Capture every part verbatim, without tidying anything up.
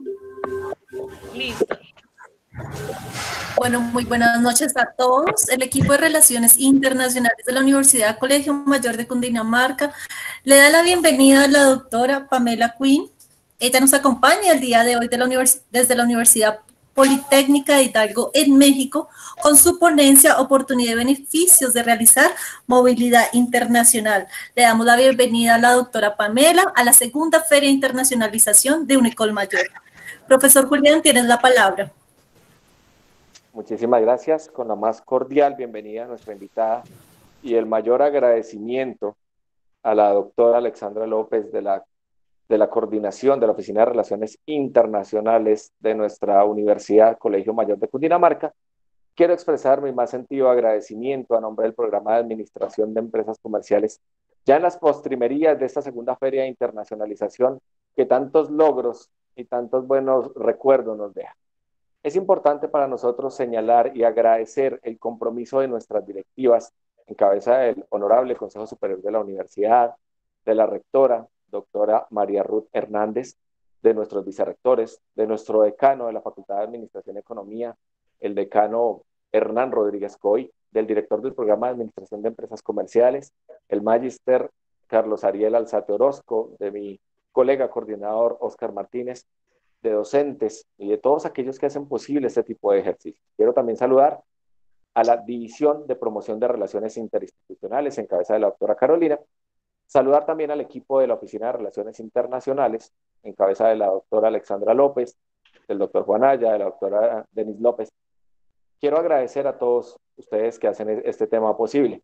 Listo. Bueno, muy buenas noches a todos. El equipo de Relaciones Internacionales de la Universidad Colegio Mayor de Cundinamarca le da la bienvenida a la doctora Pamela Quinn. Ella nos acompaña el día de hoy de la desde la Universidad Politécnica de Hidalgo en México con su ponencia Oportunidad y beneficios de realizar movilidad internacional. Le damos la bienvenida a la doctora Pamela a la segunda Feria de Internacionalización de Unicol Mayor. Profesor Julián, tienes la palabra. Muchísimas gracias, con la más cordial bienvenida a nuestra invitada y el mayor agradecimiento a la doctora Alexandra López de la, de la coordinación de la Oficina de Relaciones Internacionales de nuestra Universidad Colegio Mayor de Cundinamarca. Quiero expresar mi más sentido agradecimiento a nombre del Programa de Administración de Empresas Comerciales, ya en las postrimerías de esta segunda Feria de Internacionalización que tantos logros y tantos buenos recuerdos nos deja. Es importante para nosotros señalar y agradecer el compromiso de nuestras directivas, en cabeza del Honorable Consejo Superior de la Universidad, de la rectora, doctora María Ruth Hernández, de nuestros vicerrectores, de nuestro decano de la Facultad de Administración y Economía, el decano Hernán Rodríguez Coy, del director del Programa de Administración de Empresas Comerciales, el magíster Carlos Ariel Alzate Orozco, de mi colega coordinador Óscar Martínez, de docentes y de todos aquellos que hacen posible este tipo de ejercicio. Quiero también saludar a la División de Promoción de Relaciones Interinstitucionales en cabeza de la doctora Carolina, saludar también al equipo de la Oficina de Relaciones Internacionales en cabeza de la doctora Alexandra López, del doctor Juan Aya, de la doctora Denise López. Quiero agradecer a todos ustedes que hacen este tema posible.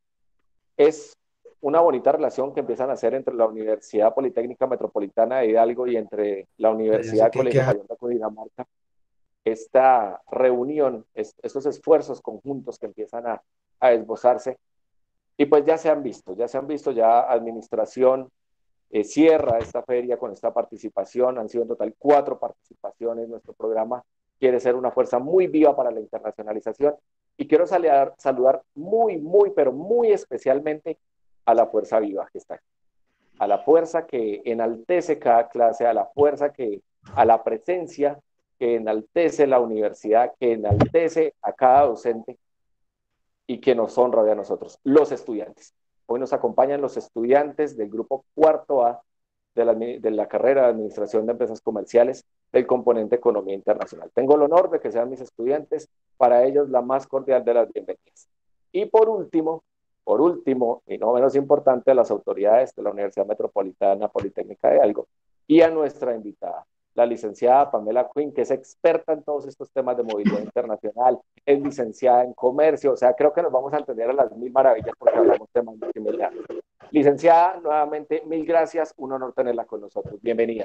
Es una bonita relación que empiezan a hacer entre la Universidad Politécnica Metropolitana de Hidalgo y entre la Universidad Colegio Mayor de Cundinamarca. Esta reunión, es, estos esfuerzos conjuntos que empiezan a, a esbozarse, y pues ya se han visto, ya se han visto, ya administración eh, cierra esta feria con esta participación, han sido en total cuatro participaciones, nuestro programa quiere ser una fuerza muy viva para la internacionalización, y quiero saludar, saludar muy, muy, pero muy especialmente a la fuerza viva que está aquí, a la fuerza que enaltece cada clase, a la fuerza que, a la presencia que enaltece la universidad, que enaltece a cada docente y que nos honra de a nosotros, los estudiantes. Hoy nos acompañan los estudiantes del grupo cuarto A de la, de la carrera de Administración de Empresas Comerciales del componente Economía Internacional. Tengo el honor de que sean mis estudiantes, para ellos la más cordial de las bienvenidas. Y por último, Por último, y no menos importante, a las autoridades de la Universidad Metropolitana Politécnica de Hidalgo y a nuestra invitada, la licenciada Pamela Quinn, que es experta en todos estos temas de movilidad internacional, es licenciada en comercio, o sea, creo que nos vamos a entender a las mil maravillas porque hablamos temas muy similares. Licenciada, nuevamente, mil gracias, un honor tenerla con nosotros. Bienvenida.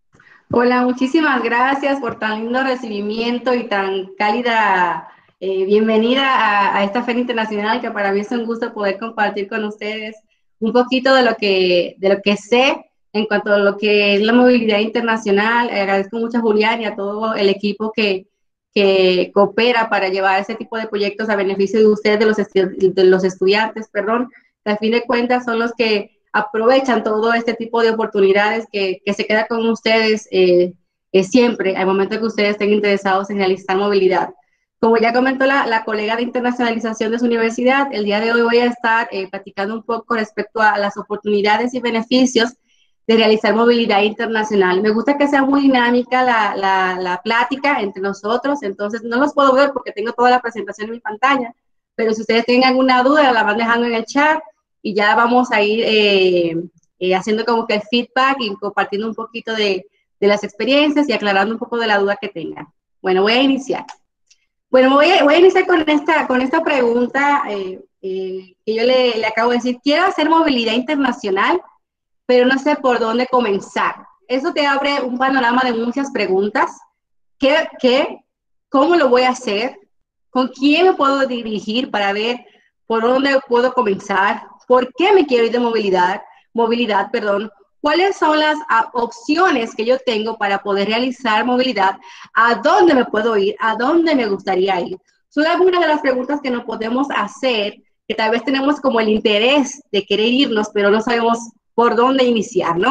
Hola, muchísimas gracias por tan lindo recibimiento y tan cálida Eh, bienvenida a, a esta Feria Internacional, que para mí es un gusto poder compartir con ustedes un poquito de lo que, de lo que sé en cuanto a lo que es la movilidad internacional. Agradezco mucho a Julián y a todo el equipo que, que coopera para llevar ese tipo de proyectos a beneficio de ustedes, de los, de los estudiantes, perdón, que al fin de cuentas son los que aprovechan todo este tipo de oportunidades que, que se queda con ustedes eh, eh, siempre, al momento que ustedes estén interesados en realizar movilidad. Como ya comentó la, la colega de internacionalización de su universidad, el día de hoy voy a estar eh, platicando un poco respecto a las oportunidades y beneficios de realizar movilidad internacional. Me gusta que sea muy dinámica la, la, la plática entre nosotros, entonces no los puedo ver porque tengo toda la presentación en mi pantalla, pero si ustedes tienen alguna duda, la van dejando en el chat y ya vamos a ir eh, eh, haciendo como que el feedback y compartiendo un poquito de, de las experiencias y aclarando un poco de la duda que tengan. Bueno, voy a iniciar. Bueno, voy a, voy a iniciar con esta, con esta pregunta eh, eh, que yo le, le acabo de decir. Quiero hacer movilidad internacional, pero no sé por dónde comenzar. Eso te abre un panorama de muchas preguntas. ¿Qué, qué, ¿Cómo lo voy a hacer? ¿Con quién me puedo dirigir para ver por dónde puedo comenzar? ¿Por qué me quiero ir de movilidad? Movilidad, perdón. ¿Cuáles son las opciones que yo tengo para poder realizar movilidad? ¿A dónde me puedo ir? ¿A dónde me gustaría ir? Son algunas de las preguntas que nos podemos hacer, que tal vez tenemos como el interés de querer irnos, pero no sabemos por dónde iniciar, ¿no?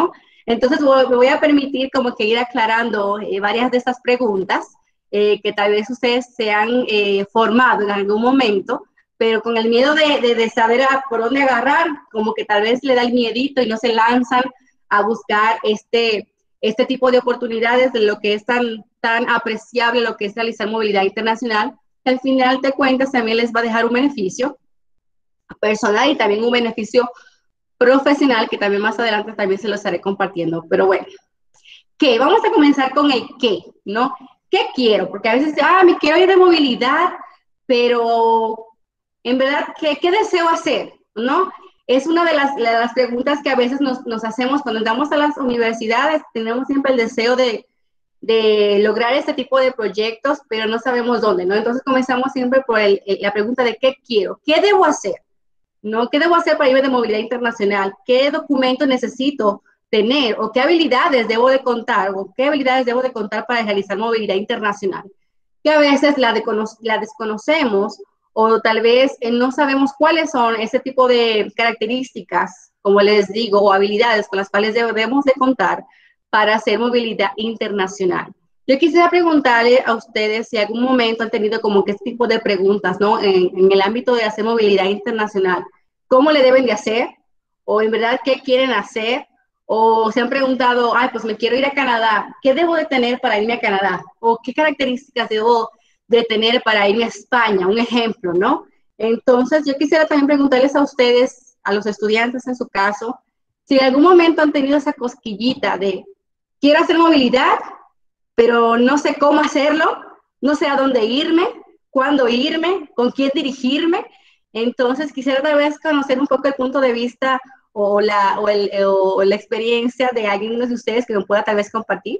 Entonces me voy a permitir como que ir aclarando eh, varias de estas preguntas eh, que tal vez ustedes se han eh, formado en algún momento, pero con el miedo de, de, de saber a, por dónde agarrar, como que tal vez le da el miedito y no se lanzan a buscar este, este tipo de oportunidades de lo que es tan, tan apreciable, lo que es realizar movilidad internacional, que al final de cuentas también les va a dejar un beneficio personal y también un beneficio profesional, que también más adelante también se los estaré compartiendo. Pero bueno, ¿qué? Vamos a comenzar con el qué, ¿no? ¿Qué quiero? Porque a veces, ah, me quiero ir de movilidad, pero en verdad, ¿qué, qué deseo hacer? ¿No? Es una de las, de las preguntas que a veces nos, nos hacemos cuando entramos a las universidades. Tenemos siempre el deseo de, de lograr este tipo de proyectos, pero no sabemos dónde, ¿no? Entonces comenzamos siempre por el, la pregunta de ¿qué quiero? ¿Qué debo hacer? ¿No? ¿Qué debo hacer para irme de movilidad internacional? ¿Qué documento necesito tener? ¿O qué habilidades debo de contar? ¿O qué habilidades debo de contar para realizar movilidad internacional? Que a veces la, de, la desconocemos o tal vez eh, no sabemos cuáles son ese tipo de características, como les digo, o habilidades con las cuales debemos de contar para hacer movilidad internacional. Yo quisiera preguntarle a ustedes si en algún momento han tenido como que este tipo de preguntas, ¿no? En, en el ámbito de hacer movilidad internacional. ¿Cómo le deben de hacer? ¿O en verdad qué quieren hacer? ¿O se han preguntado, ay, pues me quiero ir a Canadá, ¿qué debo de tener para irme a Canadá? ¿O qué características debo de tener para irme a España? Un ejemplo, ¿no? Entonces, yo quisiera también preguntarles a ustedes, a los estudiantes en su caso, si en algún momento han tenido esa cosquillita de, quiero hacer movilidad, pero no sé cómo hacerlo, no sé a dónde irme, cuándo irme, con quién dirigirme. Entonces, quisiera tal vez conocer un poco el punto de vista o la, o el, o la experiencia de alguien de ustedes que me pueda tal vez compartir,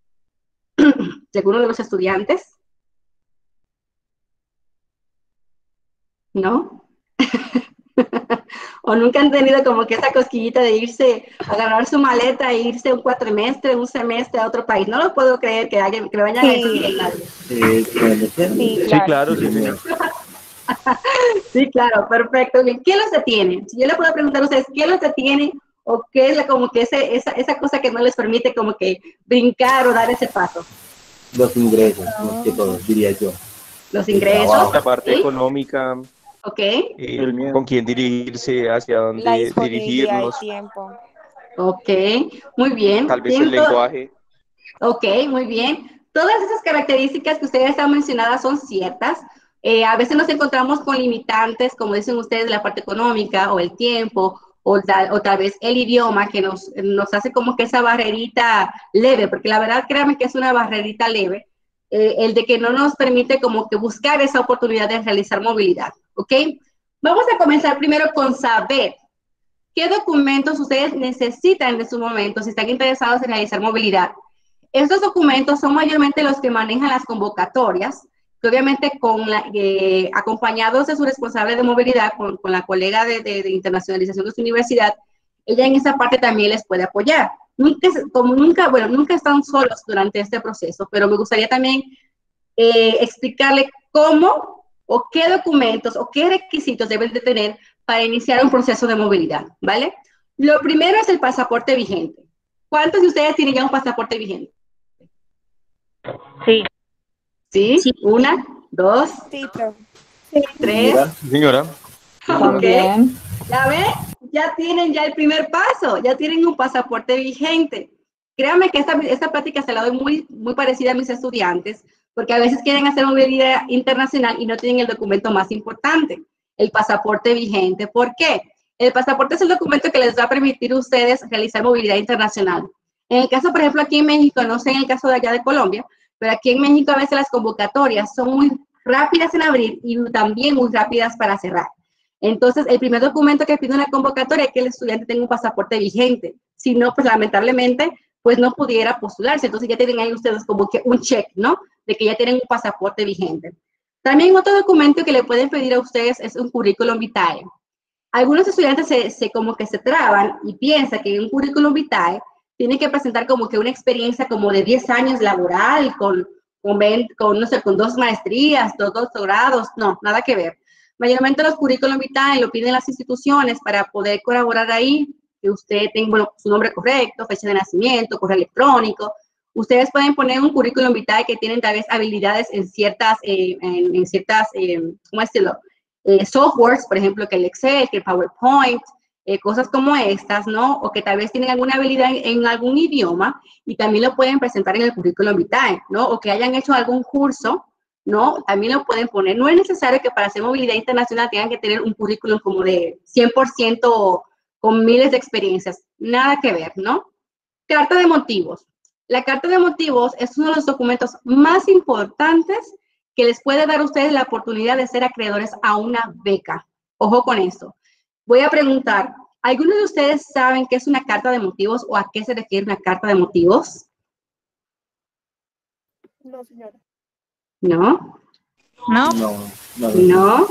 de alguno de los estudiantes. ¿No? O nunca han tenido como que esa cosquillita de irse, agarrar su maleta e irse un cuatrimestre, un semestre a otro país. No lo puedo creer que, alguien, que me vayan sí. a decir nadie. Sí, sí, claro, sí, señor. Sí, claro, perfecto. Bien, ¿qué los detiene? Si yo le puedo preguntar a ustedes, ¿qué los detiene? ¿O qué es la, como que ese, esa, esa cosa que no les permite como que brincar o dar ese paso? Los ingresos, más que todo, diría yo. Los ingresos. La parte ¿sí? económica. Ok. Eh, con quién dirigirse, hacia dónde la disponibilidad dirigirnos. y tiempo. Ok, muy bien. Tal vez Siento... el lenguaje. Ok, muy bien. Todas esas características que ustedes han mencionado son ciertas. Eh, a veces nos encontramos con limitantes, como dicen ustedes, la parte económica o el tiempo o tal, o tal vez el idioma que nos, nos hace como que esa barrerita leve, porque la verdad créanme que es una barrerita leve, eh, el de que no nos permite como que buscar esa oportunidad de realizar movilidad, ¿ok? Vamos a comenzar primero con saber qué documentos ustedes necesitan en su momento si están interesados en realizar movilidad. Estos documentos son mayormente los que manejan las convocatorias, que obviamente con la, eh, acompañados de su responsable de movilidad, con, con la colega de, de, de internacionalización de su universidad, ella en esa parte también les puede apoyar. Nunca, como nunca, bueno, nunca están solos durante este proceso, pero me gustaría también eh, explicarle cómo o qué documentos o qué requisitos deben de tener para iniciar un proceso de movilidad, ¿vale? Lo primero es el pasaporte vigente. ¿Cuántos de ustedes tienen ya un pasaporte vigente? Sí. ¿Sí? Sí. Una, dos, sí, pero... tres. Señora. Ok. Ya ven, ya tienen ya el primer paso, ya tienen un pasaporte vigente. Créanme que esta, esta práctica se la doy muy, muy parecida a mis estudiantes, porque a veces quieren hacer movilidad internacional y no tienen el documento más importante, el pasaporte vigente. ¿Por qué? El pasaporte es el documento que les va a permitir a ustedes realizar movilidad internacional. En el caso, por ejemplo, aquí en México, no sé en el caso de allá de Colombia, pero aquí en México a veces las convocatorias son muy rápidas en abrir y también muy rápidas para cerrar. Entonces, el primer documento que pide una convocatoria es que el estudiante tenga un pasaporte vigente. Si no, pues lamentablemente, pues no pudiera postularse. Entonces ya tienen ahí ustedes como que un check, ¿no? De que ya tienen un pasaporte vigente. También otro documento que le pueden pedir a ustedes es un currículum vitae. Algunos estudiantes se, se como que se traban y piensan que un currículum vitae tiene que presentar como que una experiencia como de diez años laboral, con, con, con no sé, con dos maestrías, dos doctorados. No, nada que ver. Mayormente los currículum vitae lo piden las instituciones para poder colaborar ahí que usted tenga, bueno, su nombre correcto, fecha de nacimiento, correo electrónico. Ustedes pueden poner un currículum vitae que tienen tal vez habilidades en ciertas, eh, en, en ciertas, eh, ¿cómo decirlo? Eh, softwares, por ejemplo, que el Excel, que el PowerPoint, eh, cosas como estas, ¿no? O que tal vez tienen alguna habilidad en, en algún idioma y también lo pueden presentar en el currículum vitae, ¿no? O que hayan hecho algún curso, ¿no? También lo pueden poner. No es necesario que para hacer movilidad internacional tengan que tener un currículum como de cien por ciento con miles de experiencias. Nada que ver, ¿no? Carta de motivos. La carta de motivos es uno de los documentos más importantes que les puede dar a ustedes la oportunidad de ser acreedores a una beca. Ojo con esto. Voy a preguntar, ¿algunos de ustedes saben qué es una carta de motivos o a qué se refiere una carta de motivos? No, señora. ¿No? No, no. no. ¿No?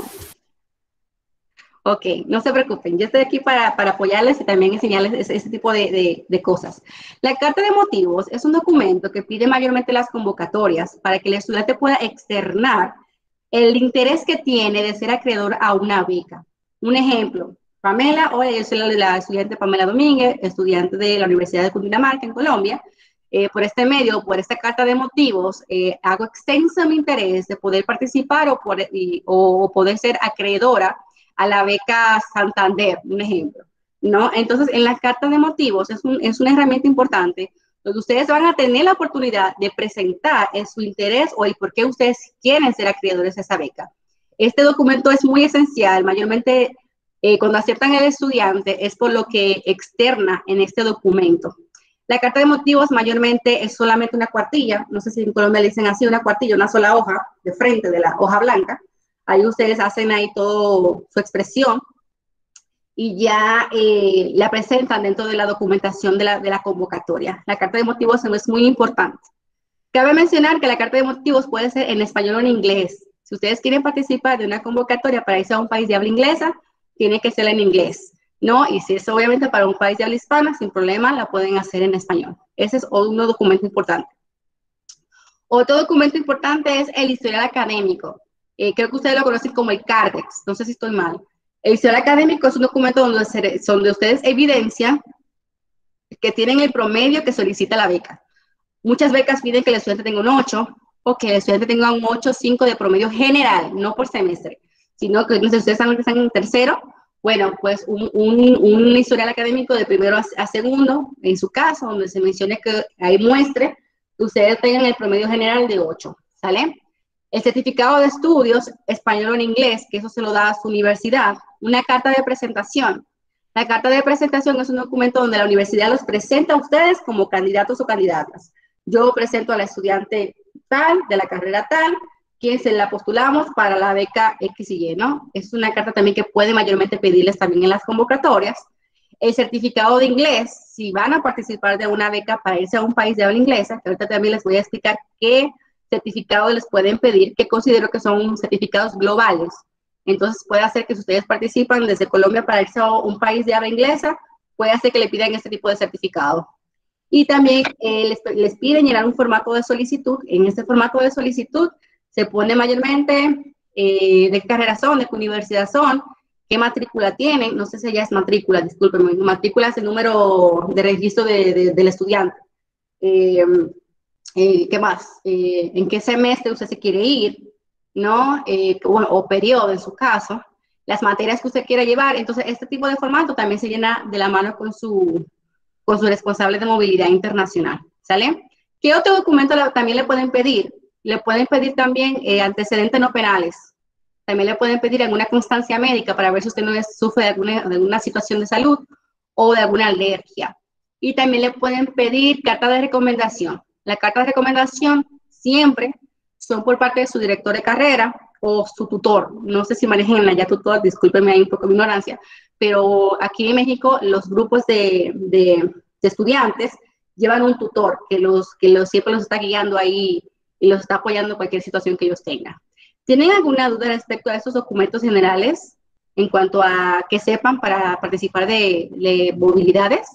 Ok, no se preocupen. Yo estoy aquí para, para apoyarles y también enseñarles ese, ese tipo de, de, de cosas. La carta de motivos es un documento que pide mayormente las convocatorias para que el estudiante pueda externar el interés que tiene de ser acreedor a una beca. Un ejemplo, Pamela, hola, yo soy la estudiante Pamela Domínguez, estudiante de la Universidad de Cundinamarca en Colombia. Eh, por este medio, por esta carta de motivos, eh, hago extenso mi interés de poder participar o, por, y, o poder ser acreedora a la beca Santander, un ejemplo, ¿no? Entonces, en la carta de motivos es, un, es una herramienta importante donde ustedes van a tener la oportunidad de presentar eh, su interés o el por qué ustedes quieren ser acreedores a esa beca. Este documento es muy esencial, mayormente eh, cuando aceptan el estudiante es por lo que externa en este documento. La carta de motivos mayormente es solamente una cuartilla, no sé si en Colombia le dicen así, una cuartilla, una sola hoja de frente de la hoja blanca. Ahí ustedes hacen ahí todo su expresión y ya eh, la presentan dentro de la documentación de la, de la convocatoria. La carta de motivos es muy importante. Cabe mencionar que la carta de motivos puede ser en español o en inglés. Si ustedes quieren participar de una convocatoria para irse a un país de habla inglesa, tiene que ser en inglés, ¿no? Y si es obviamente para un país de habla hispana, sin problema, la pueden hacer en español. Ese es un documento importante. Otro documento importante es el historial académico. Eh, creo que ustedes lo conocen como el Cardex, no sé si estoy mal. El historial académico es un documento donde, se, donde ustedes evidencian que tienen el promedio que solicita la beca. Muchas becas piden que el estudiante tenga un ocho o que el estudiante tenga un ocho punto cinco de promedio general, no por semestre, sino que no sé, ustedes saben que están en tercero, bueno, pues un, un, un historial académico de primero a, a segundo, en su caso, donde se mencione que ahí muestre que ustedes tengan el promedio general de ocho, ¿sale? El certificado de estudios, español o en inglés, que eso se lo da a su universidad. Una carta de presentación. La carta de presentación es un documento donde la universidad los presenta a ustedes como candidatos o candidatas. Yo presento a la estudiante tal, de la carrera tal, quien se la postulamos para la beca X y Y, ¿no? Es una carta también que puede mayormente pedirles también en las convocatorias. El certificado de inglés, si van a participar de una beca para irse a un país de habla inglesa, que ahorita también les voy a explicar qué certificados les pueden pedir, que considero que son certificados globales. Entonces puede hacer que si ustedes participan desde Colombia para irse a un país de habla inglesa, puede hacer que le pidan este tipo de certificado. Y también eh, les, les piden llenar un formato de solicitud. En este formato de solicitud se pone mayormente eh, de qué carrera son, de qué universidad son, qué matrícula tienen, no sé si ya es matrícula, discúlpenme, matrícula es el número de registro de, de, del estudiante. Eh, Eh, ¿Qué más? Eh, ¿En qué semestre usted se quiere ir? ¿No? Eh, bueno, o periodo en su caso. Las materias que usted quiera llevar. Entonces, este tipo de formato también se llena de la mano con su, con su responsable de movilidad internacional. ¿Sale? ¿Qué otro documento le, también le pueden pedir? Le pueden pedir también eh, antecedentes no penales. También le pueden pedir alguna constancia médica para ver si usted no es, sufre de alguna, de alguna situación de salud o de alguna alergia. Y también le pueden pedir carta de recomendación. La carta de recomendación siempre son por parte de su director de carrera o su tutor. No sé si manejan allá tutor, discúlpenme ahí un poco mi ignorancia, pero aquí en México los grupos de, de, de estudiantes llevan un tutor que, los, que los, siempre los está guiando ahí y los está apoyando en cualquier situación que ellos tengan. ¿Tienen alguna duda respecto a estos documentos generales en cuanto a que sepan para participar de, de movilidades?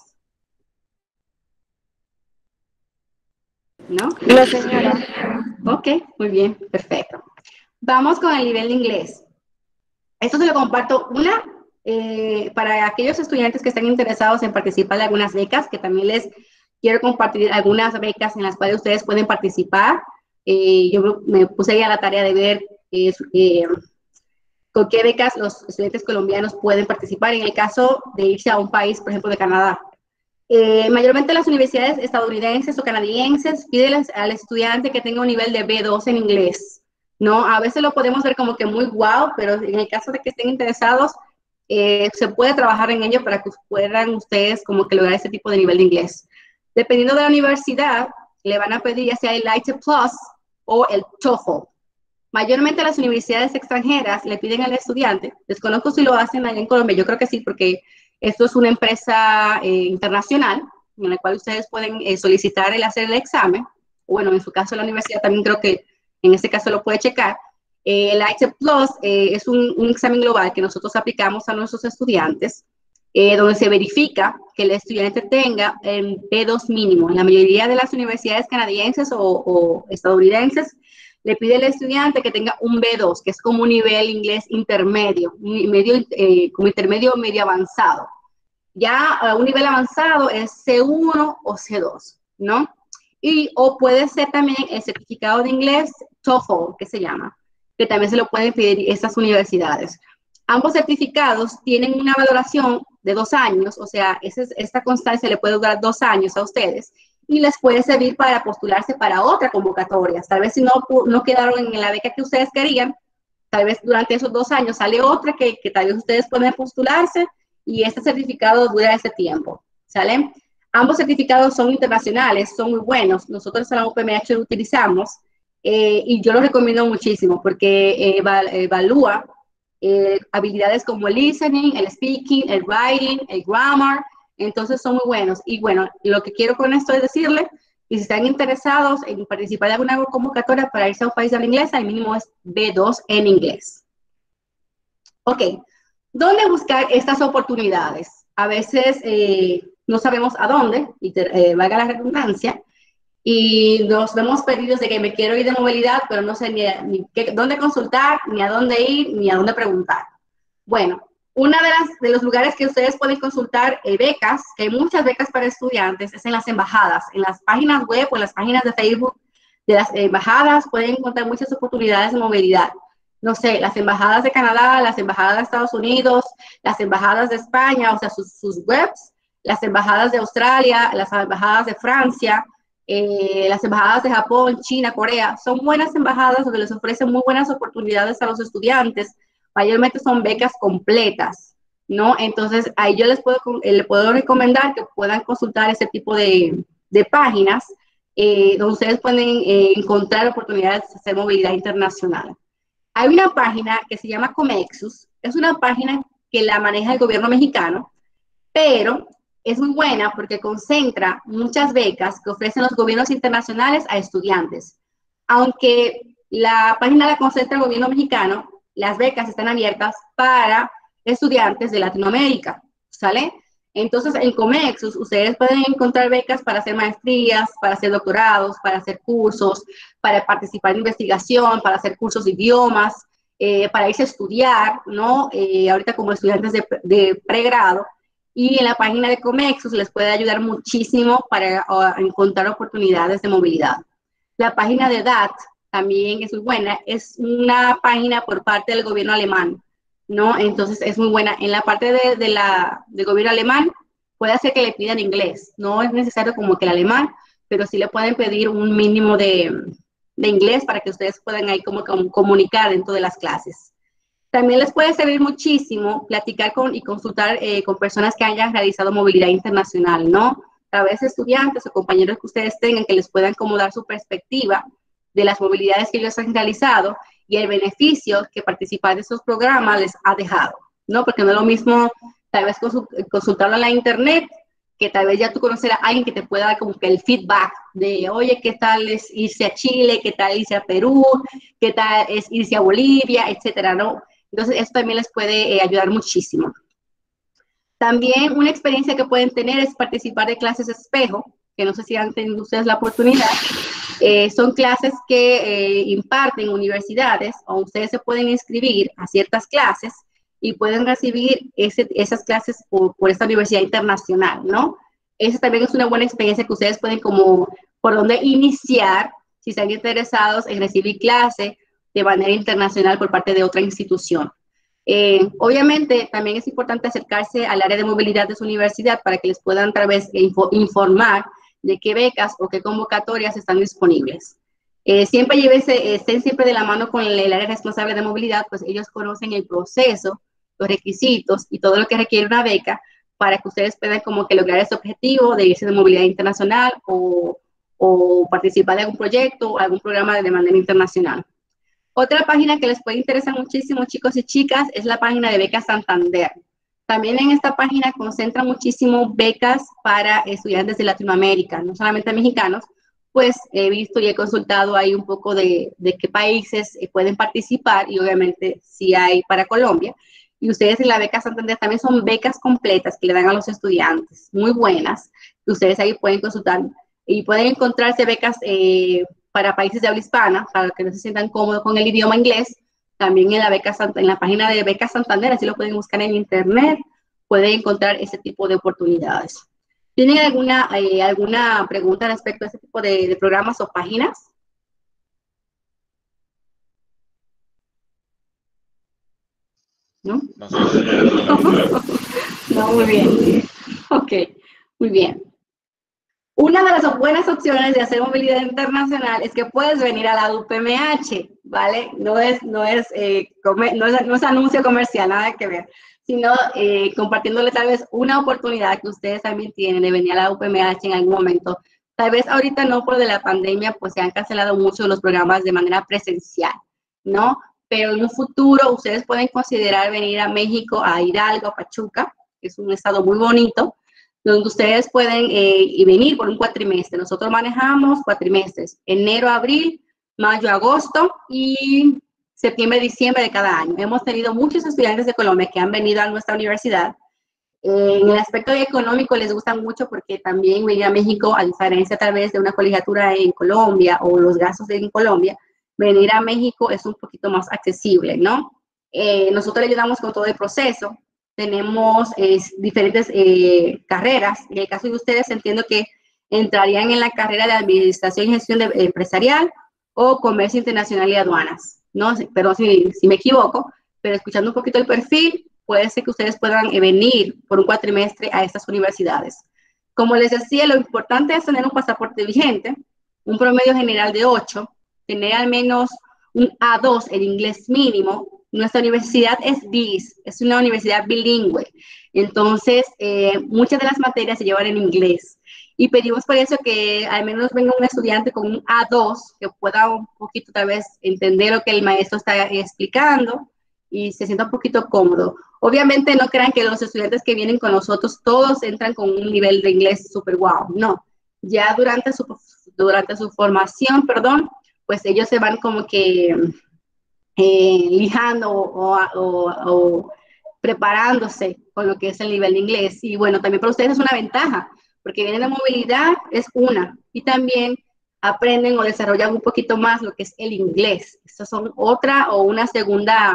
¿No? No, señora. Ok, muy bien, perfecto. Vamos con el nivel de inglés. Esto se lo comparto una Eh, para aquellos estudiantes que estén interesados en participar de algunas becas, que también les quiero compartir algunas becas en las cuales ustedes pueden participar. Eh, yo me puse ahí a la tarea de ver eh, eh, con qué becas los estudiantes colombianos pueden participar en el caso de irse a un país, por ejemplo, de Canadá. Eh, mayormente las universidades estadounidenses o canadienses piden al estudiante que tenga un nivel de B dos en inglés, ¿no? A veces lo podemos ver como que muy guau, pero en el caso de que estén interesados, eh, se puede trabajar en ello para que puedan ustedes como que lograr ese tipo de nivel de inglés. Dependiendo de la universidad, le van a pedir ya sea el I E L T S Plus o el TOEFL. Mayormente las universidades extranjeras le piden al estudiante, desconozco si lo hacen allá en Colombia, yo creo que sí, porque esto es una empresa eh, internacional en la cual ustedes pueden eh, solicitar el hacer el examen. Bueno, en su caso la universidad también creo que en este caso lo puede checar. Eh, el I E L T S Plus eh, es un, un examen global que nosotros aplicamos a nuestros estudiantes, eh, donde se verifica que el estudiante tenga el B dos mínimo. En la mayoría de las universidades canadienses o, o estadounidenses, le pide al estudiante que tenga un B dos, que es como un nivel inglés intermedio, un medio, eh, como intermedio medio avanzado. Ya uh, un nivel avanzado es C uno o C dos, ¿no? Y, o puede ser también el certificado de inglés TOEFL, que se llama, que también se lo pueden pedir estas universidades. Ambos certificados tienen una valoración de dos años, o sea, esa, esta constancia le puede durar dos años a ustedes, y les puede servir para postularse para otra convocatoria. Tal vez si no, no quedaron en la beca que ustedes querían, tal vez durante esos dos años sale otra que, que tal vez ustedes pueden postularse y este certificado dura ese tiempo, ¿sale? Ambos certificados son internacionales, son muy buenos. Nosotros en la U P M H lo utilizamos eh, y yo lo recomiendo muchísimo porque eh, evalúa eh, habilidades como el listening, el speaking, el writing, el grammar. Entonces son muy buenos. Y bueno, lo que quiero con esto es decirles que si están interesados en participar de alguna convocatoria para irse a un país de habla inglesa, el mínimo es B dos en inglés. Ok, ¿dónde buscar estas oportunidades? A veces eh, no sabemos a dónde, y te, eh, valga la redundancia, y nos vemos perdidos de que me quiero ir de movilidad, pero no sé ni, ni qué, dónde consultar, ni a dónde ir, ni a dónde preguntar. Bueno, uno de, las, de los lugares que ustedes pueden consultar eh, becas, que hay muchas becas para estudiantes, es en las embajadas, en las páginas web o en las páginas de Facebook de las embajadas pueden encontrar muchas oportunidades de movilidad. No sé, las embajadas de Canadá, las embajadas de Estados Unidos, las embajadas de España, o sea, sus, sus webs, las embajadas de Australia, las embajadas de Francia, eh, las embajadas de Japón, China, Corea, son buenas embajadas donde les ofrecen muy buenas oportunidades a los estudiantes. Mayormente son becas completas, ¿no? Entonces, ahí yo les puedo, les puedo recomendar que puedan consultar ese tipo de, de páginas eh, donde ustedes pueden eh, encontrar oportunidades de hacer movilidad internacional. Hay una página que se llama Comexus, es una página que la maneja el gobierno mexicano, pero es muy buena porque concentra muchas becas que ofrecen los gobiernos internacionales a estudiantes. Aunque la página la concentra el gobierno mexicano, las becas están abiertas para estudiantes de Latinoamérica, ¿sale? Entonces, en Comexus, ustedes pueden encontrar becas para hacer maestrías, para hacer doctorados, para hacer cursos, para participar en investigación, para hacer cursos de idiomas, eh, para irse a estudiar, ¿no? Eh, ahorita como estudiantes de, de pregrado. Y en la página de Comexus les puede ayudar muchísimo para uh, encontrar oportunidades de movilidad. La página de D A T también es muy buena, es una página por parte del gobierno alemán, ¿no? Entonces es muy buena. En la parte de, de la, del gobierno alemán puede hacer que le pidan inglés, no es necesario como que el alemán, pero sí le pueden pedir un mínimo de, de inglés para que ustedes puedan ahí como, como comunicar dentro de las clases. También les puede servir muchísimo platicar con y consultar eh, con personas que hayan realizado movilidad internacional, ¿no? A veces estudiantes o compañeros que ustedes tengan que les puedan como dar su perspectiva de las movilidades que ellos han realizado y el beneficio que participar de esos programas les ha dejado, ¿no? Porque no es lo mismo tal vez consultarlo en la internet, que tal vez ya tú conocer a alguien que te pueda dar como que el feedback de, oye, ¿qué tal es irse a Chile? ¿Qué tal irse a Perú? ¿Qué tal es irse a Bolivia? Etcétera, ¿no? Entonces, esto también les puede eh, ayudar muchísimo. También una experiencia que pueden tener es participar de clases de espejo, que no sé si han tenido ustedes la oportunidad. Eh, son clases que eh, imparten universidades o ustedes se pueden inscribir a ciertas clases y pueden recibir ese, esas clases por, por esta universidad internacional, ¿no? Esa también es una buena experiencia que ustedes pueden como por donde iniciar si están interesados en recibir clase de manera internacional por parte de otra institución. Eh, obviamente, también es importante acercarse al área de movilidad de su universidad para que les puedan tal vez info, informar de qué becas o qué convocatorias están disponibles. Eh, siempre llévense, estén siempre de la mano con el, el área responsable de movilidad, pues ellos conocen el proceso, los requisitos y todo lo que requiere una beca para que ustedes puedan como que lograr ese objetivo de irse de movilidad internacional o, o participar de algún proyecto o algún programa de manera internacional. Otra página que les puede interesar muchísimo, chicos y chicas, es la página de Becas Santander. También en esta página concentra muchísimo becas para estudiantes de Latinoamérica, no solamente mexicanos, pues he visto y he consultado ahí un poco de, de qué países pueden participar y obviamente si hay para Colombia. Y ustedes en la Beca Santander también son becas completas que le dan a los estudiantes, muy buenas, que ustedes ahí pueden consultar y pueden encontrarse becas eh, para países de habla hispana, para que no se sientan cómodos con el idioma inglés. También en la, beca, en la página de Beca Santander, así lo pueden buscar en internet, pueden encontrar ese tipo de oportunidades. ¿Tienen alguna, eh, alguna pregunta respecto a este tipo de, de programas o páginas? ¿No? No, no, no, muy bien. Ok, muy bien. Una de las buenas opciones de hacer movilidad internacional es que puedes venir a la U P M H, ¿vale? No es, no es, eh, comer, no es, no es anuncio comercial, nada que ver, sino eh, compartiéndole tal vez una oportunidad que ustedes también tienen de venir a la U P M H en algún momento. Tal vez ahorita no por de la pandemia, pues se han cancelado mucho los programas de manera presencial, ¿no? Pero en un futuro ustedes pueden considerar venir a México, a Hidalgo, a Pachuca, que es un estado muy bonito, donde ustedes pueden eh, venir por un cuatrimestre. Nosotros manejamos cuatrimestres, enero, abril, mayo, agosto y septiembre, diciembre de cada año. Hemos tenido muchos estudiantes de Colombia que han venido a nuestra universidad. Eh, en el aspecto económico les gusta mucho porque también venir a México, a diferencia tal vez de una colegiatura en Colombia o los gastos en Colombia, venir a México es un poquito más accesible, ¿no? Eh, nosotros le ayudamos con todo el proceso. Tenemos eh, diferentes eh, carreras. En el caso de ustedes, entiendo que entrarían en la carrera de Administración y Gestión de, eh, Empresarial o Comercio Internacional y Aduanas, ¿no? Perdón si, si me equivoco, pero escuchando un poquito el perfil, puede ser que ustedes puedan eh, venir por un cuatrimestre a estas universidades. Como les decía, lo importante es tener un pasaporte vigente, un promedio general de ocho, tener al menos un A dos en inglés mínimo. Nuestra universidad es B I S, es una universidad bilingüe, entonces eh, muchas de las materias se llevan en inglés y pedimos por eso que al menos venga un estudiante con un A dos que pueda un poquito tal vez entender lo que el maestro está explicando y se sienta un poquito cómodo. Obviamente no crean que los estudiantes que vienen con nosotros todos entran con un nivel de inglés súper guau, no. Ya durante su, durante su formación, perdón, pues ellos se van como que eh, lijando o, o, o preparándose con lo que es el nivel de inglés. Y bueno, también para ustedes es una ventaja, porque vienen de movilidad, es una, y también aprenden o desarrollan un poquito más lo que es el inglés. Estas son otra o una segunda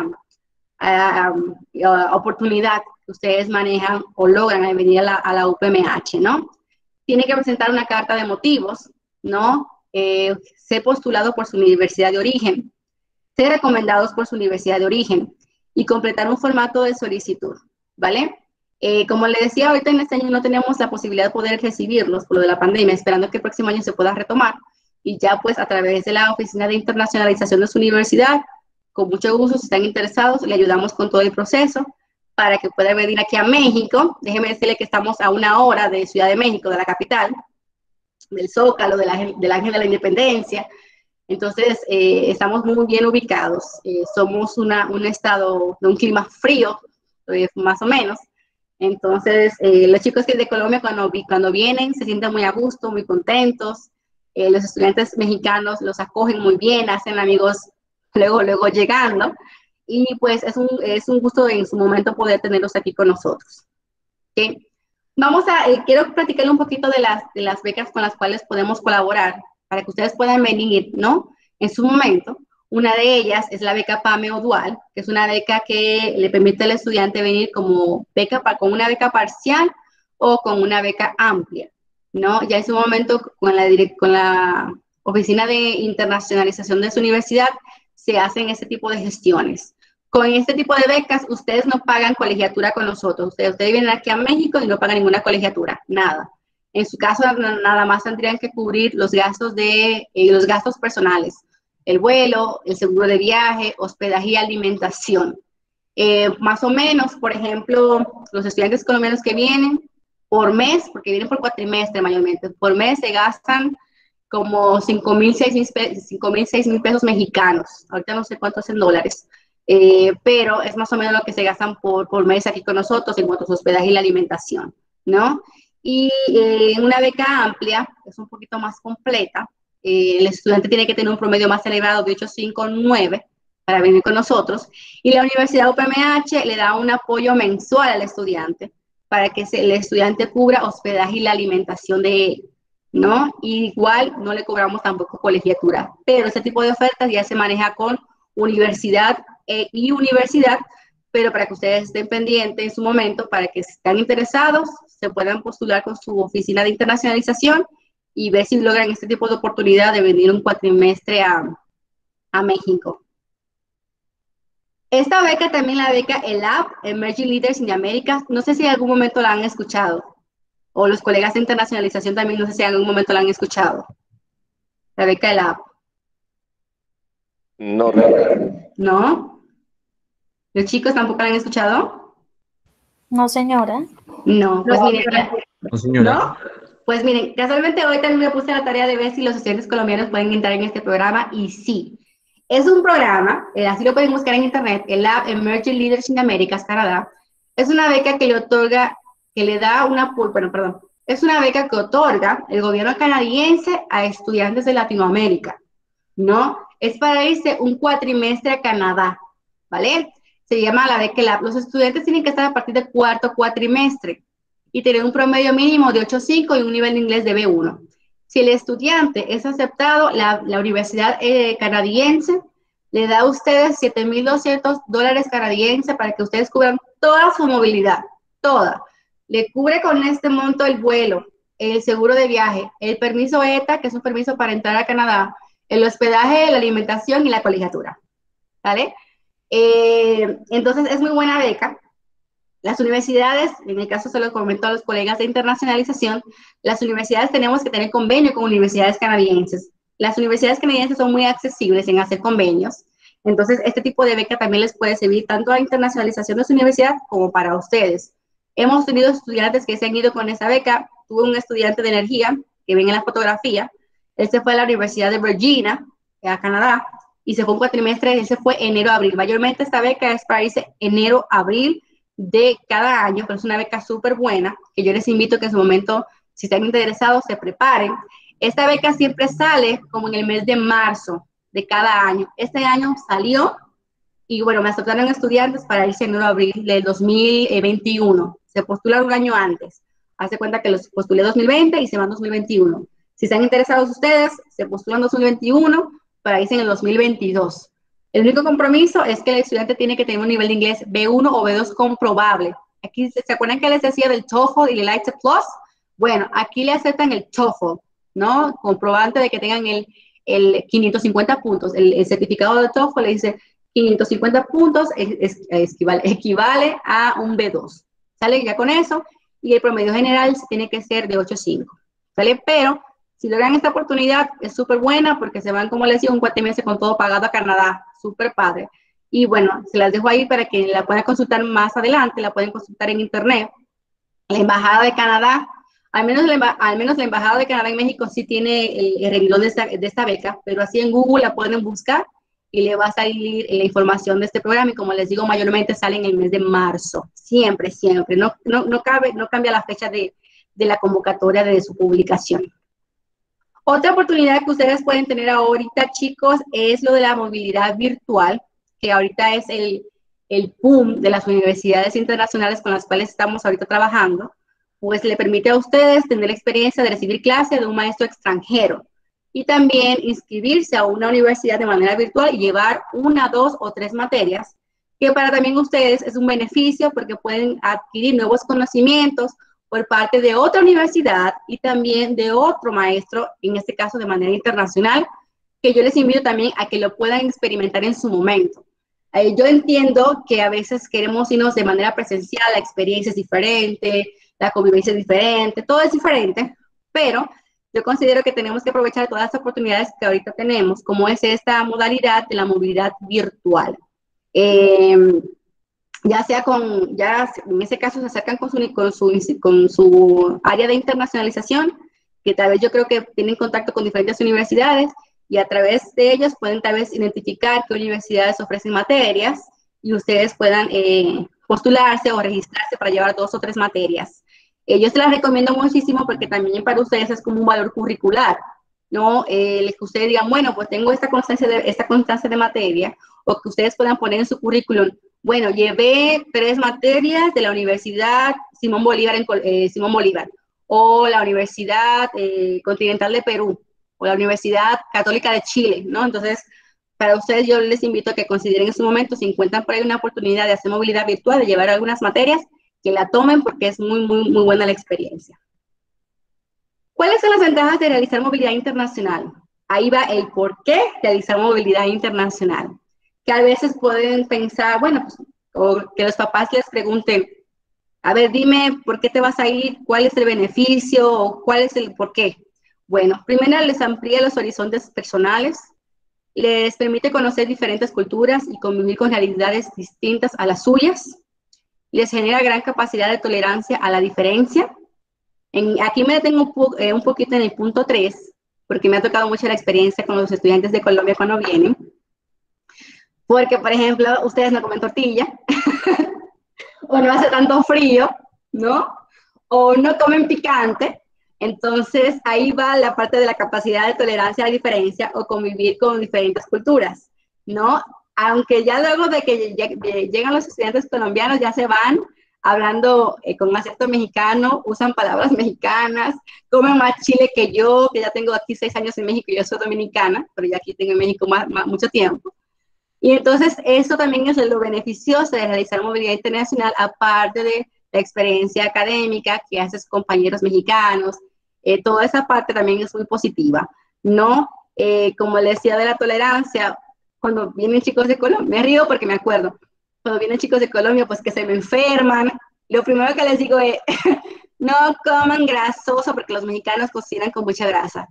uh, uh, oportunidad que ustedes manejan o logran al venir a la, a la U P M H, ¿no? Tiene que presentar una carta de motivos, ¿no? Eh, ser postulado por su universidad de origen, ser recomendados por su universidad de origen y completar un formato de solicitud, ¿vale? Eh, como le decía, ahorita en este año no tenemos la posibilidad de poder recibirlos por lo de la pandemia, esperando que el próximo año se pueda retomar y ya pues a través de la Oficina de Internacionalización de su universidad, con mucho gusto, si están interesados, le ayudamos con todo el proceso para que pueda venir aquí a México. Déjeme decirle que estamos a una hora de Ciudad de México, de la capital, del Zócalo, del Ángel de, de la Independencia. Entonces, eh, estamos muy bien ubicados. Eh, somos una, un estado de un clima frío, eh, más o menos. Entonces, eh, los chicos que de Colombia cuando, cuando vienen se sienten muy a gusto, muy contentos. Eh, los estudiantes mexicanos los acogen muy bien, hacen amigos luego, luego llegando. Y pues es un, es un gusto en su momento poder tenerlos aquí con nosotros. ¿Okay? Vamos a, eh, quiero platicarle un poquito de las, de las becas con las cuales podemos colaborar para que ustedes puedan venir, ¿no? En su momento. Una de ellas es la beca PAME o Dual, que es una beca que le permite al estudiante venir como beca con una beca parcial o con una beca amplia, ¿no? Ya en su momento con la, con la Oficina de Internacionalización de su universidad se hacen este tipo de gestiones. Con este tipo de becas, ustedes no pagan colegiatura con nosotros. Ustedes, ustedes vienen aquí a México y no pagan ninguna colegiatura, nada. En su caso, nada más tendrían que cubrir los gastos, de, eh, los gastos personales, el vuelo, el seguro de viaje, hospedaje y alimentación. Eh, más o menos, por ejemplo, los estudiantes colombianos que vienen por mes, porque vienen por cuatrimestre mayormente, por mes se gastan como cinco mil, seis mil pesos mexicanos. Ahorita no sé cuánto es en dólares, eh, pero es más o menos lo que se gastan por, por mes aquí con nosotros en cuanto a su hospedaje y la alimentación, ¿no? Y eh, una beca amplia, que es un poquito más completa, eh, el estudiante tiene que tener un promedio más elevado de ocho punto cinco nueve para venir con nosotros, y la Universidad U P M H le da un apoyo mensual al estudiante para que se, el estudiante cubra hospedaje y la alimentación de él, ¿no? Y igual no le cobramos tampoco colegiatura, pero ese tipo de ofertas ya se maneja con universidad eh, y universidad, pero para que ustedes estén pendientes en su momento, para que si están interesados, se puedan postular con su oficina de internacionalización y ver si logran este tipo de oportunidad de venir un cuatrimestre a, a México. Esta beca también la beca E L A B, Emerging Leaders in the Americas, no sé si en algún momento la han escuchado, o los colegas de internacionalización también no sé si en algún momento la han escuchado. La beca E L A B. No, realmente. ¿No? ¿Los chicos tampoco la han escuchado? No, señora. No, pues No, miren, No, señora. ¿no? Pues miren, casualmente hoy también me puse la tarea de ver si los estudiantes colombianos pueden entrar en este programa, y sí. Es un programa, eh, así lo pueden buscar en internet, el E L A B Emerging Leaders in Americas, Canadá. Es una beca que le otorga, que le da una, bueno, perdón, es una beca que otorga el gobierno canadiense a estudiantes de Latinoamérica, ¿no? Es para irse un cuatrimestre a Canadá, ¿vale? Se llama la beca E L A B. Los estudiantes tienen que estar a partir del cuarto cuatrimestre y tener un promedio mínimo de ocho punto cinco y un nivel de inglés de B uno. Si el estudiante es aceptado, la, la universidad eh, canadiense le da a ustedes siete mil doscientos dólares canadienses para que ustedes cubran toda su movilidad, toda. Le cubre con este monto el vuelo, el seguro de viaje, el permiso E T A, que es un permiso para entrar a Canadá, el hospedaje, la alimentación y la colegiatura, ¿vale? Eh, entonces es muy buena beca. Las universidades, en el caso se lo comento a los colegas de internacionalización, las universidades tenemos que tener convenio con universidades canadienses. Las universidades canadienses son muy accesibles en hacer convenios. Entonces, este tipo de beca también les puede servir tanto a la internacionalización de su universidad como para ustedes. Hemos tenido estudiantes que se han ido con esa beca. Tuve un estudiante de energía que ven en la fotografía. Él se fue a la Universidad de Virginia, a Canadá, y se fue un cuatrimestre. Él se fue enero-abril. Mayormente esta beca es para irse enero-abril de cada año, pero es una beca súper buena, que yo les invito a que en su momento, si están interesados, se preparen. Esta beca siempre sale como en el mes de marzo de cada año. Este año salió y bueno, me aceptaron estudiantes para irse en enero abril del dos mil veintiuno. Se postulan un año antes. Hace cuenta que los postulé dos mil veinte y se van dos mil veintiuno. Si están interesados ustedes, se postulan dos mil veintiuno para irse en el dos mil veintidós. El único compromiso es que el estudiante tiene que tener un nivel de inglés B uno o B dos comprobable. Aquí, ¿se acuerdan que les decía del TOEFL y el I E L T S Plus? Bueno, aquí le aceptan el TOEFL, ¿no? Comprobante de que tengan el, el quinientos cincuenta puntos. El, el certificado de TOEFL le dice quinientos cincuenta puntos, es, es, es, equivale, equivale a un B dos. ¿Sale? Ya con eso. Y el promedio general tiene que ser de ocho punto cinco. ¿Sale? Pero si logran esta oportunidad, es súper buena porque se van, como les digo, un cuatrimestre con todo pagado a Canadá. Súper padre. Y bueno, se las dejo ahí para que la puedan consultar más adelante, la pueden consultar en internet. La Embajada de Canadá, al menos la, al menos la Embajada de Canadá en México sí tiene el, el renglón de esta, de esta beca, pero así en Google la pueden buscar y le va a salir la información de este programa, y como les digo, mayormente sale en el mes de marzo. Siempre, siempre. No, no, no, cabe, no cambia la fecha de, de la convocatoria de su publicación. Otra oportunidad que ustedes pueden tener ahorita, chicos, es lo de la movilidad virtual, que ahorita es el, el boom de las universidades internacionales con las cuales estamos ahorita trabajando. Pues le permite a ustedes tener la experiencia de recibir clase de un maestro extranjero. y también inscribirse a una universidad de manera virtual y llevar una, dos o tres materias, que para también ustedes es un beneficio porque pueden adquirir nuevos conocimientos por parte de otra universidad y también de otro maestro, en este caso de manera internacional, que yo les invito también a que lo puedan experimentar en su momento. Eh, yo entiendo que a veces queremos irnos de manera presencial, la experiencia es diferente, la convivencia es diferente, todo es diferente, pero yo considero que tenemos que aprovechar todas las oportunidades que ahorita tenemos, como es esta modalidad de la movilidad virtual. Eh, ya sea con, ya en ese caso se acercan con su, con, su, con su área de internacionalización, que tal vez yo creo que tienen contacto con diferentes universidades, y a través de ellos pueden tal vez identificar qué universidades ofrecen materias, y ustedes puedan eh, postularse o registrarse para llevar dos o tres materias. Eh, yo se las recomiendo muchísimo porque también para ustedes es como un valor curricular, ¿no? Eh, que ustedes digan, bueno, pues tengo esta constancia, de, esta constancia de materia, o que ustedes puedan poner en su currículum, bueno, llevé tres materias de la Universidad Simón Bolívar, en, eh, Simón Bolívar o la Universidad eh, Continental de Perú, o la Universidad Católica de Chile, ¿no? Entonces, para ustedes yo les invito a que consideren en su momento, si encuentran por ahí una oportunidad de hacer movilidad virtual, de llevar algunas materias, que la tomen porque es muy, muy, muy buena la experiencia. ¿Cuáles son las ventajas de realizar movilidad internacional? Ahí va el por qué realizar movilidad internacional. Que a veces pueden pensar, bueno, pues, o que los papás les pregunten, a ver, dime, ¿por qué te vas a ir? ¿Cuál es el beneficio? ¿O cuál es el por qué? Bueno, primero les amplía los horizontes personales, les permite conocer diferentes culturas y convivir con realidades distintas a las suyas, les genera gran capacidad de tolerancia a la diferencia. En, aquí me detengo un, po eh, un poquito en el punto tres, porque me ha tocado mucho la experiencia con los estudiantes de Colombia cuando vienen. Porque, por ejemplo, ustedes no comen tortilla, o no hace tanto frío, ¿no? O no comen picante. Entonces, ahí va la parte de la capacidad de tolerancia a la diferencia o convivir con diferentes culturas, ¿no? Aunque ya luego de que llegan los estudiantes colombianos, ya se van hablando eh, con acento mexicano, usan palabras mexicanas, comen más chile que yo, que ya tengo aquí seis años en México y yo soy dominicana, pero ya aquí tengo en México más, más, mucho tiempo. Y entonces, eso también es lo beneficioso de realizar movilidad internacional, aparte de la experiencia académica que haces con compañeros mexicanos. Eh, toda esa parte también es muy positiva, ¿no? Eh, como les decía de la tolerancia, cuando vienen chicos de Colombia, me río porque me acuerdo, cuando vienen chicos de Colombia, pues que se me enferman, lo primero que les digo es, no coman grasoso porque los mexicanos cocinan con mucha grasa.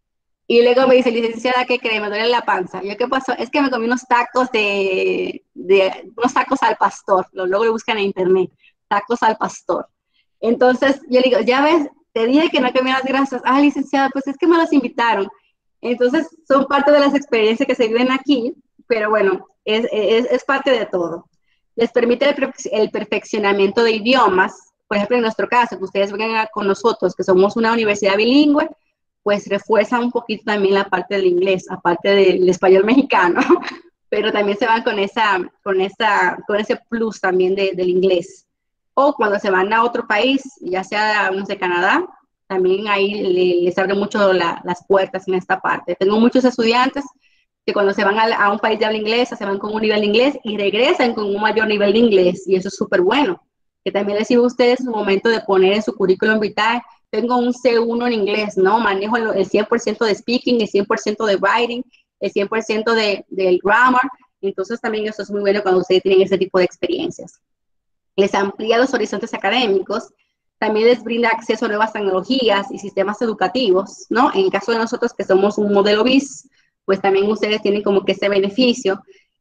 Y luego me dice, licenciada, ¿qué cree? Me duele la panza. ¿Yo qué pasó? Es que me comí unos tacos de, de unos tacos al pastor. Luego lo buscan en internet, tacos al pastor. Entonces, yo le digo, ya ves, te dije que no comieras grasas. Ah, licenciada, pues es que me los invitaron. Entonces, son parte de las experiencias que se viven aquí, pero bueno, es, es, es parte de todo. Les permite el, el perfeccionamiento de idiomas. Por ejemplo, en nuestro caso, que ustedes vengan con nosotros, que somos una universidad bilingüe, pues refuerza un poquito también la parte del inglés, aparte del español mexicano, pero también se van con, esa, con, esa, con ese plus también de, del inglés. O cuando se van a otro país, ya sea, no sé, Canadá, también ahí le, les abre mucho la, las puertas en esta parte. Tengo muchos estudiantes que cuando se van a, a un país de habla inglesa, se van con un nivel de inglés y regresan con un mayor nivel de inglés, y eso es súper bueno. Que también les digo a ustedes en su momento de poner en su currículum vitae, tengo un C uno en inglés, ¿no? Manejo el cien por ciento de speaking, el cien por ciento de writing, el cien por ciento de, del grammar. Entonces también eso es muy bueno cuando ustedes tienen ese tipo de experiencias. Les amplía los horizontes académicos, también les brinda acceso a nuevas tecnologías y sistemas educativos, ¿no? En el caso de nosotros que somos un modelo B I S, pues también ustedes tienen como que ese beneficio.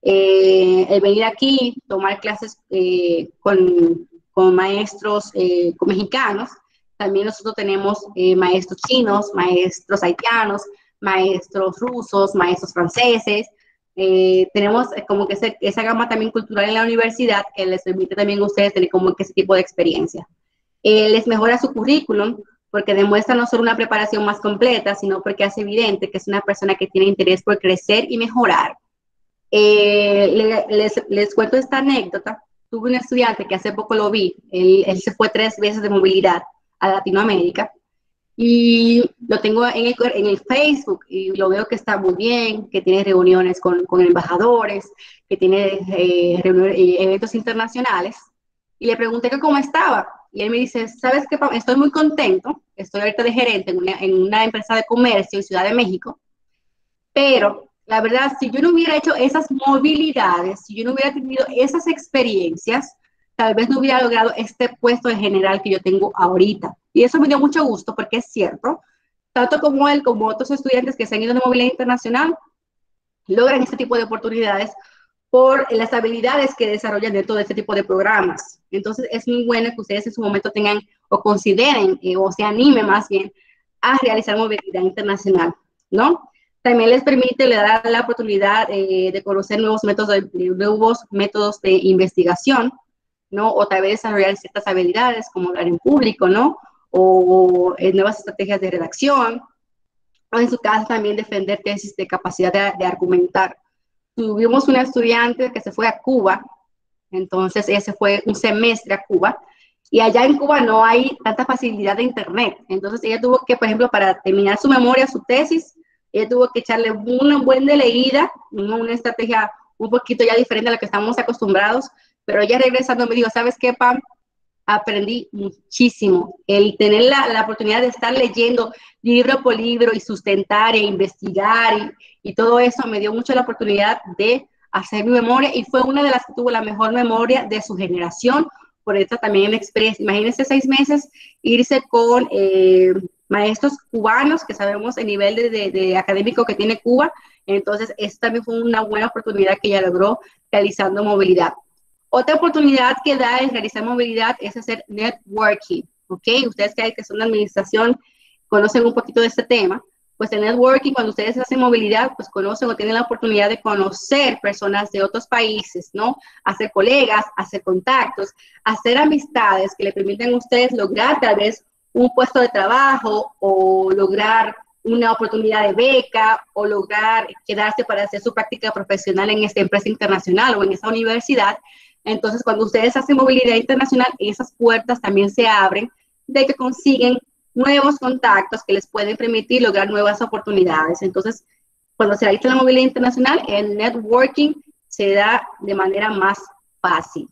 Eh, el venir aquí, tomar clases eh, con, con maestros eh, con mexicanos. También nosotros tenemos eh, maestros chinos, maestros haitianos, maestros rusos, maestros franceses. Eh, tenemos como que ese, esa gama también cultural en la universidad que les permite también a ustedes tener como que ese tipo de experiencia. Eh, les mejora su currículum porque demuestra no solo una preparación más completa, sino porque hace evidente que es una persona que tiene interés por crecer y mejorar. Eh, le, les, les cuento esta anécdota. Tuve un estudiante que hace poco lo vi, él, él se fue tres veces de movilidad a Latinoamérica, y lo tengo en el, en el Facebook y lo veo que está muy bien, que tiene reuniones con, con embajadores, que tiene eh, reuniones, eh, eventos internacionales. Y le pregunté que cómo estaba. Y él me dice, ¿sabes qué? Estoy muy contento. Estoy ahorita de gerente en una, en una empresa de comercio en Ciudad de México. Pero la verdad, si yo no hubiera hecho esas movilidades, si yo no hubiera tenido esas experiencias, tal vez no hubiera logrado este puesto de general que yo tengo ahorita. Y eso me dio mucho gusto porque es cierto, tanto como él como otros estudiantes que se han ido de movilidad internacional, logran este tipo de oportunidades por las habilidades que desarrollan dentro de este tipo de programas. Entonces, es muy bueno que ustedes en su momento tengan o consideren eh, o se animen más bien a realizar movilidad internacional, ¿no? También les permite, le da la oportunidad eh, de conocer nuevos métodos de, nuevos métodos de investigación, ¿no? O tal vez desarrollar ciertas habilidades como hablar en público, ¿no? O, o eh, nuevas estrategias de redacción, o en su caso también defender tesis de capacidad de, de argumentar. Tuvimos una estudiante que se fue a Cuba, entonces ella se fue un semestre a Cuba, y allá en Cuba no hay tanta facilidad de internet, entonces ella tuvo que, por ejemplo, para terminar su memoria, su tesis, ella tuvo que echarle una buena leída, una, una estrategia un poquito ya diferente a la que estamos acostumbrados, pero ella regresando me dijo, ¿sabes qué, Pam? Aprendí muchísimo. El tener la, la oportunidad de estar leyendo libro por libro y sustentar e investigar y, y todo eso me dio mucho la oportunidad de hacer mi memoria y fue una de las que tuvo la mejor memoria de su generación. Por eso también me expresa. Imagínense seis meses irse con eh, maestros cubanos, que sabemos el nivel de, de, de académico que tiene Cuba. Entonces, esta también fue una buena oportunidad que ella logró realizando movilidad. Otra oportunidad que da en realizar movilidad es hacer networking, ¿ok? Ustedes que son de administración conocen un poquito de este tema, pues el networking, cuando ustedes hacen movilidad, pues conocen o tienen la oportunidad de conocer personas de otros países, ¿no? Hacer colegas, hacer contactos, hacer amistades que le permiten a ustedes lograr tal vez un puesto de trabajo o lograr una oportunidad de beca o lograr quedarse para hacer su práctica profesional en esta empresa internacional o en esa universidad. Entonces, cuando ustedes hacen movilidad internacional, esas puertas también se abren de que consiguen nuevos contactos que les pueden permitir lograr nuevas oportunidades. Entonces, cuando se realiza la movilidad internacional, el networking se da de manera más fácil.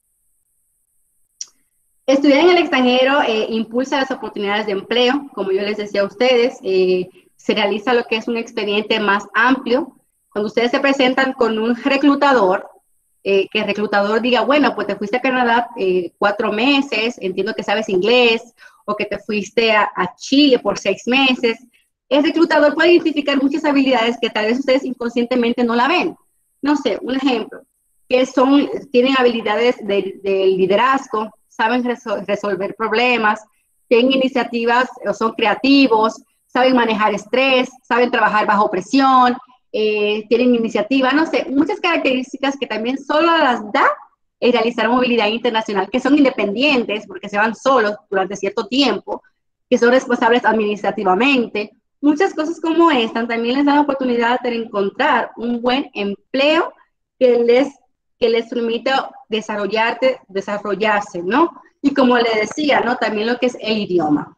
Estudiar en el extranjero eh, impulsa las oportunidades de empleo, como yo les decía a ustedes, eh, se realiza lo que es un expediente más amplio. Cuando ustedes se presentan con un reclutador, Eh, que el reclutador diga, bueno, pues te fuiste a Canadá eh, cuatro meses, entiendo que sabes inglés, o que te fuiste a, a Chile por seis meses. El reclutador puede identificar muchas habilidades que tal vez ustedes inconscientemente no la ven. No sé, un ejemplo, que son, tienen habilidades de, de liderazgo, saben resol resolver problemas, tienen iniciativas o son creativos, saben manejar estrés, saben trabajar bajo presión, Eh, tienen iniciativa, no sé, muchas características que también solo las da el realizar movilidad internacional, que son independientes porque se van solos durante cierto tiempo, que son responsables administrativamente. Muchas cosas como esta también les dan la oportunidad de encontrar un buen empleo que les, que les permita desarrollarte, desarrollarse, ¿no? Y como le decía, ¿no? También lo que es el idioma,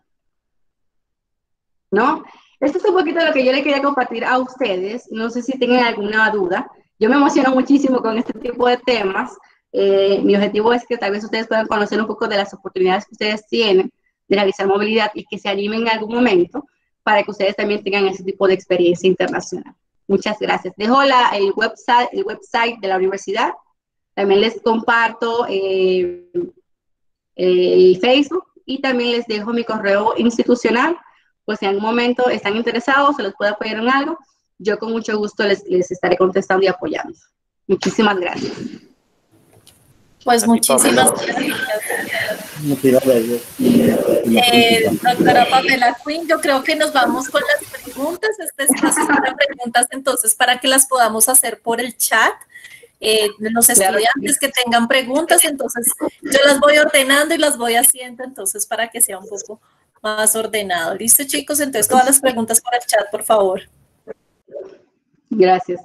¿no? Esto es un poquito lo que yo le quería compartir a ustedes. No sé si tienen alguna duda. Yo me emociono muchísimo con este tipo de temas. Eh, mi objetivo es que tal vez ustedes puedan conocer un poco de las oportunidades que ustedes tienen de realizar movilidad y que se animen en algún momento para que ustedes también tengan ese tipo de experiencia internacional. Muchas gracias. Dejo la, el, website, el website de la universidad. También les comparto eh, el Facebook y también les dejo mi correo institucional. Pues si en algún momento están interesados, se les puede apoyar en algo, yo con mucho gusto les, les estaré contestando y apoyando. Muchísimas gracias. Pues muchísimas gracias. Eh, doctora Pamela Quinn, yo creo que nos vamos con las preguntas. Este espacio es para preguntas, entonces, para que las podamos hacer por el chat. Eh, los estudiantes que tengan preguntas, entonces yo las voy ordenando y las voy haciendo, entonces, para que sea un poco más ordenado. ¿Listo, chicos? Entonces, todas las preguntas por el chat, por favor. Gracias.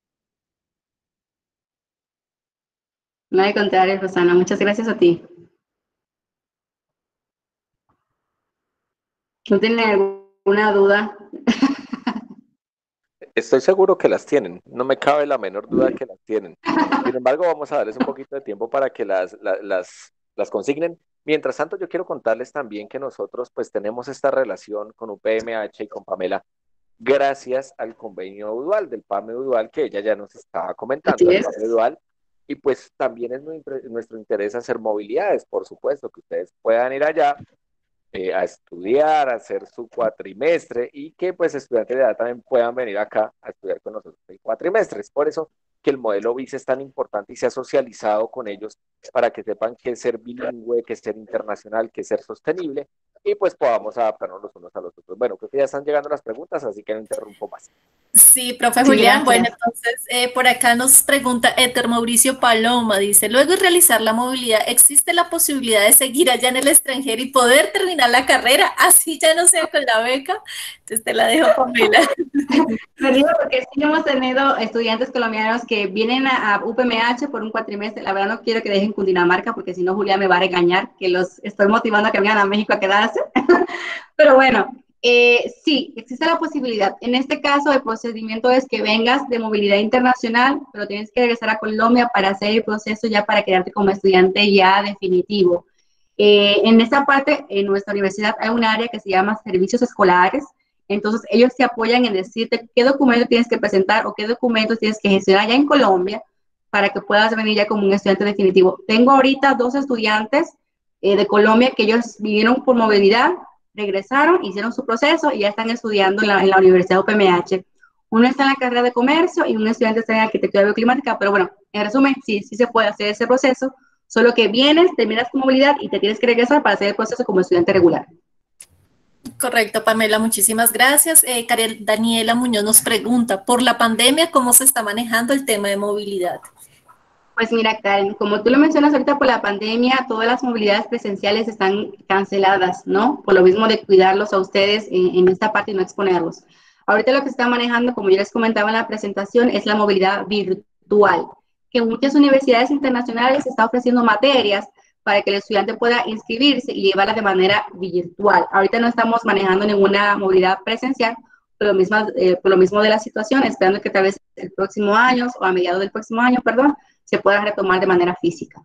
No hay contrario, Rosana. Muchas gracias a ti. ¿No tienen alguna duda? Estoy seguro que las tienen, no me cabe la menor duda que las tienen. Sin embargo, vamos a darles un poquito de tiempo para que las, las, las, las consignen. Mientras tanto, yo quiero contarles también que nosotros pues tenemos esta relación con U P M H y con Pamela gracias al convenio dual, del P A M E dual, que ella ya nos estaba comentando, el P A M E dual, y pues también es nuestro interés hacer movilidades, por supuesto, que ustedes puedan ir allá Eh, a estudiar, a hacer su cuatrimestre y que pues estudiantes de edad también puedan venir acá a estudiar con nosotros el cuatrimestre. Es por eso que el modelo B I C es tan importante y se ha socializado con ellos para que sepan que es ser bilingüe, que es ser internacional, que es ser sostenible y pues podamos adaptarnos los unos a los otros. Bueno, creo que ya están llegando las preguntas, así que no interrumpo más. Sí, profe Julián, sí, bueno, entonces eh, por acá nos pregunta Éter Mauricio Paloma, dice, luego de realizar la movilidad, ¿existe la posibilidad de seguir allá en el extranjero y poder terminar la carrera, así ya no sea con la beca? Entonces te la dejo, Pamela. Me digo porque sí hemos tenido estudiantes colombianos que vienen a, a U P M H por un cuatrimestre, la verdad no quiero que dejen Cundinamarca porque si no Julián me va a regañar, que los estoy motivando a que vengan a México a quedarse, pero bueno. Eh, sí, existe la posibilidad. En este caso, el procedimiento es que vengas de movilidad internacional, pero tienes que regresar a Colombia para hacer el proceso ya para quedarte como estudiante ya definitivo. Eh, en esta parte, en nuestra universidad hay un área que se llama servicios escolares. Entonces, ellos te apoyan en decirte qué documentos tienes que presentar o qué documentos tienes que gestionar allá en Colombia para que puedas venir ya como un estudiante definitivo. Tengo ahorita dos estudiantes eh, de Colombia que ellos vinieron por movilidad, regresaron, hicieron su proceso y ya están estudiando en la, en la Universidad U P M H. Uno está en la carrera de comercio y un estudiante está en arquitectura bioclimática, pero bueno, en resumen, sí, sí se puede hacer ese proceso, solo que vienes, terminas tu movilidad y te tienes que regresar para hacer el proceso como estudiante regular. Correcto, Pamela, muchísimas gracias. Eh, Karen Daniela Muñoz nos pregunta, por la pandemia, ¿cómo se está manejando el tema de movilidad? Pues mira, Karen, como tú lo mencionas ahorita por la pandemia, todas las movilidades presenciales están canceladas, ¿no? Por lo mismo de cuidarlos a ustedes en, en esta parte y no exponerlos. Ahorita lo que se está manejando, como yo les comentaba en la presentación, es la movilidad virtual, que en muchas universidades internacionales se está ofreciendo materias para que el estudiante pueda inscribirse y llevarla de manera virtual. Ahorita no estamos manejando ninguna movilidad presencial, por lo mismo, eh, por lo mismo de la situación, esperando que tal vez el próximo año o a mediados del próximo año, perdón, se pueda retomar de manera física.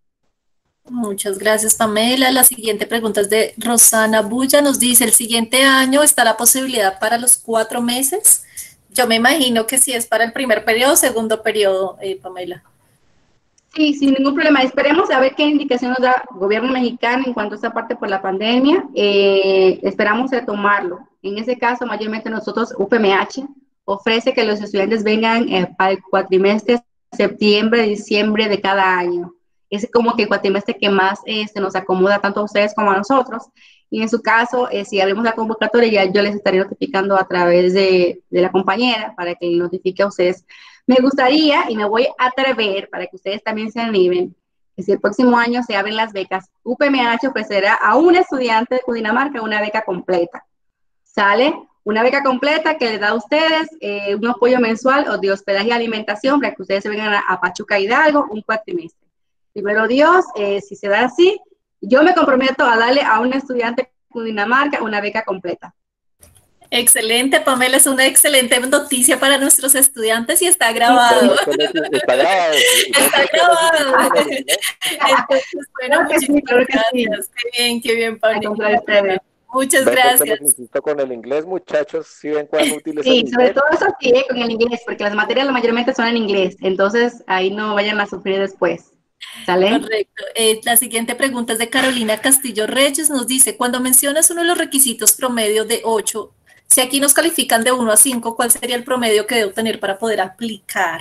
Muchas gracias, Pamela. La siguiente pregunta es de Rosana Bulla. Nos dice, ¿el siguiente año está la posibilidad para los cuatro meses? Yo me imagino que si es para el primer periodo o segundo periodo, eh, Pamela. Sí, sin ningún problema. Esperemos a ver qué indicación nos da el gobierno mexicano en cuanto a esta parte por la pandemia. Eh, esperamos retomarlo. En ese caso, mayormente nosotros, U P M H, ofrece que los estudiantes vengan eh, para el cuatrimestre septiembre, diciembre de cada año. Es como que el cuatrimestre que más eh, se nos acomoda tanto a ustedes como a nosotros. Y en su caso, eh, si abrimos la convocatoria, ya yo les estaré notificando a través de, de la compañera para que notifique a ustedes. Me gustaría, y me voy a atrever para que ustedes también se animen, que si el próximo año se abren las becas, U P M H ofrecerá a un estudiante de Cundinamarca una beca completa. ¿Sale? Una beca completa que les da a ustedes eh, un apoyo mensual o de hospedaje y alimentación para que ustedes se vengan a, a Pachuca Hidalgo un cuatrimestre. Primero Dios, eh, si se da así, yo me comprometo a darle a un estudiante de Cundinamarca una beca completa. Excelente, Pamela, es una excelente noticia para nuestros estudiantes y está grabado. Está grabado. Está grabado. Entonces, bueno, muchísimas gracias. Qué bien, qué bien, Pamela. Muchas gracias. Insisto con el inglés, muchachos, si ven cuán útil es sí, el inglés. sobre todo eso sí, con el inglés, porque las materias mayormente son en inglés, entonces ahí no vayan a sufrir después. ¿Sale? Correcto. Eh, la siguiente pregunta es de Carolina Castillo Reyes, nos dice, cuando mencionas uno de los requisitos promedio de ocho, si aquí nos califican de uno a cinco, ¿cuál sería el promedio que debo tener para poder aplicar?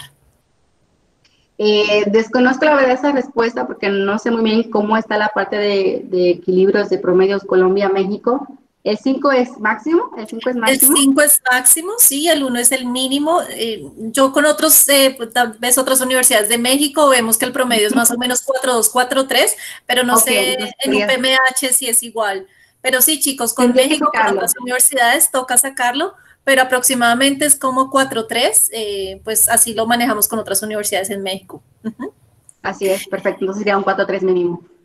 Eh, desconozco la verdad esa respuesta porque no sé muy bien cómo está la parte de, de equilibrios de promedios Colombia-México. ¿El cinco es máximo? ¿El cinco es máximo? El cinco es máximo, sí, el uno es el mínimo. Eh, yo con otros, eh, pues, tal vez otras universidades de México vemos que el promedio es más o menos cuatro punto dos, cuatro punto tres, pero no okay, sé en U P M H si es igual. Pero sí, chicos, con México, con otras universidades toca sacarlo, pero aproximadamente es como cuatro punto tres, eh, pues así lo manejamos con otras universidades en México. Uh-huh. Así es, perfecto, entonces sería un cuatro punto tres mínimo.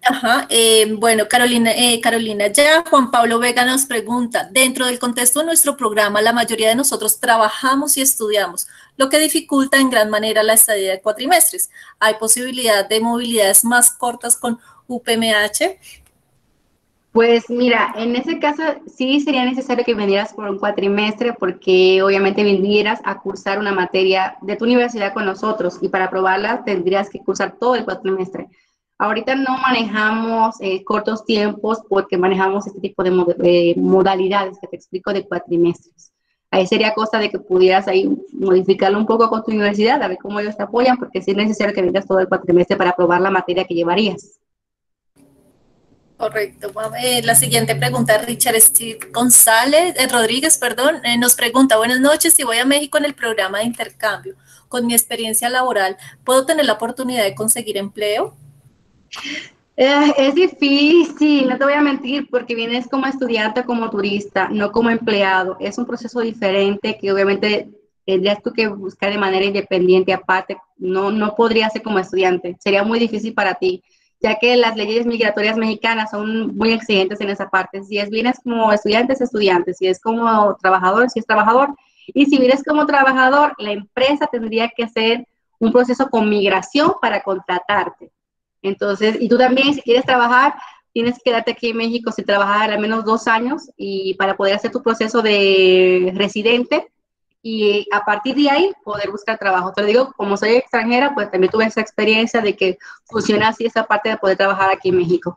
Ajá, eh, bueno, Carolina, eh, Carolina, ya Juan Pablo Vega nos pregunta, dentro del contexto de nuestro programa, la mayoría de nosotros trabajamos y estudiamos, lo que dificulta en gran manera la estadía de cuatrimestres. ¿Hay posibilidad de movilidades más cortas con U P M H? Pues mira, en ese caso sí sería necesario que vinieras por un cuatrimestre porque obviamente vinieras a cursar una materia de tu universidad con nosotros y para aprobarla tendrías que cursar todo el cuatrimestre. Ahorita no manejamos eh, cortos tiempos porque manejamos este tipo de, mod de modalidades que te explico de cuatrimestres. Ahí sería cosa de que pudieras ahí modificarlo un poco con tu universidad, a ver cómo ellos te apoyan, porque sí es necesario que vengas todo el cuatrimestre para aprobar la materia que llevarías. Correcto. Eh, la siguiente pregunta, Richard Steve González, eh, Rodríguez, perdón, eh, nos pregunta, buenas noches, si voy a México en el programa de intercambio, con mi experiencia laboral, ¿puedo tener la oportunidad de conseguir empleo? Eh, es difícil, no te voy a mentir, porque vienes como estudiante, como turista, no como empleado. Es un proceso diferente que obviamente tendrías tú que buscar de manera independiente, aparte, no, no podría ser como estudiante. Sería muy difícil para ti, ya que las leyes migratorias mexicanas son muy exigentes en esa parte. Si es vienes como estudiante, es estudiante. Si es como trabajador, si es trabajador. Y si vienes como trabajador, la empresa tendría que hacer un proceso con migración para contratarte. Entonces, y tú también, si quieres trabajar, tienes que quedarte aquí en México si trabajar al menos dos años y para poder hacer tu proceso de residente y a partir de ahí poder buscar trabajo. Te lo digo, como soy extranjera, pues también tuve esa experiencia de que funciona así esa parte de poder trabajar aquí en México.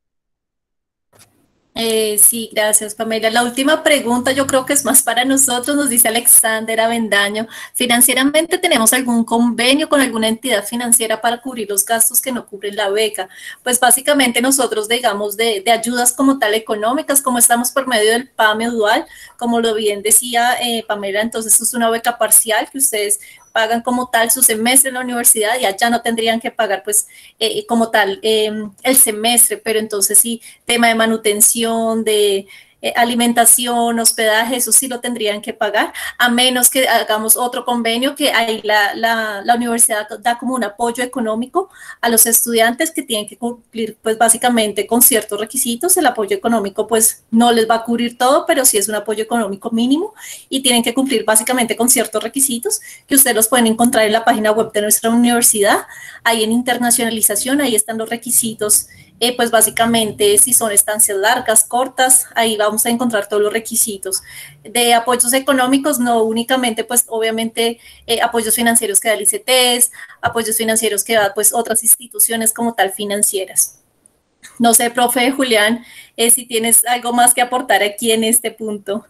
Eh, sí, gracias, Pamela. La última pregunta yo creo que es más para nosotros, nos dice Alexander Avendaño. ¿Financieramente tenemos algún convenio con alguna entidad financiera para cubrir los gastos que no cubren la beca? Pues básicamente nosotros, digamos, de, de ayudas como tal económicas, como estamos por medio del PAME dual, como lo bien decía eh, Pamela, entonces es una beca parcial que ustedes pagan como tal su semestre en la universidad y allá no tendrían que pagar pues eh, como tal eh, el semestre, pero entonces sí, tema de manutención, de eh, alimentación, hospedaje, eso sí lo tendrían que pagar, a menos que hagamos otro convenio que ahí la, la, la universidad da como un apoyo económico a los estudiantes que tienen que cumplir pues básicamente con ciertos requisitos. El apoyo económico pues no les va a cubrir todo, pero sí es un apoyo económico mínimo y tienen que cumplir básicamente con ciertos requisitos que ustedes los pueden encontrar en la página web de nuestra universidad. Ahí en internacionalización, ahí están los requisitos, eh, pues básicamente si son estancias largas, cortas, ahí vamos a encontrar todos los requisitos. De apoyos económicos, no únicamente, pues obviamente eh, apoyos financieros que da el I C E T E S, apoyos financieros que da pues otras instituciones como tal financieras. No sé, profe Julián, eh, si tienes algo más que aportar aquí en este punto.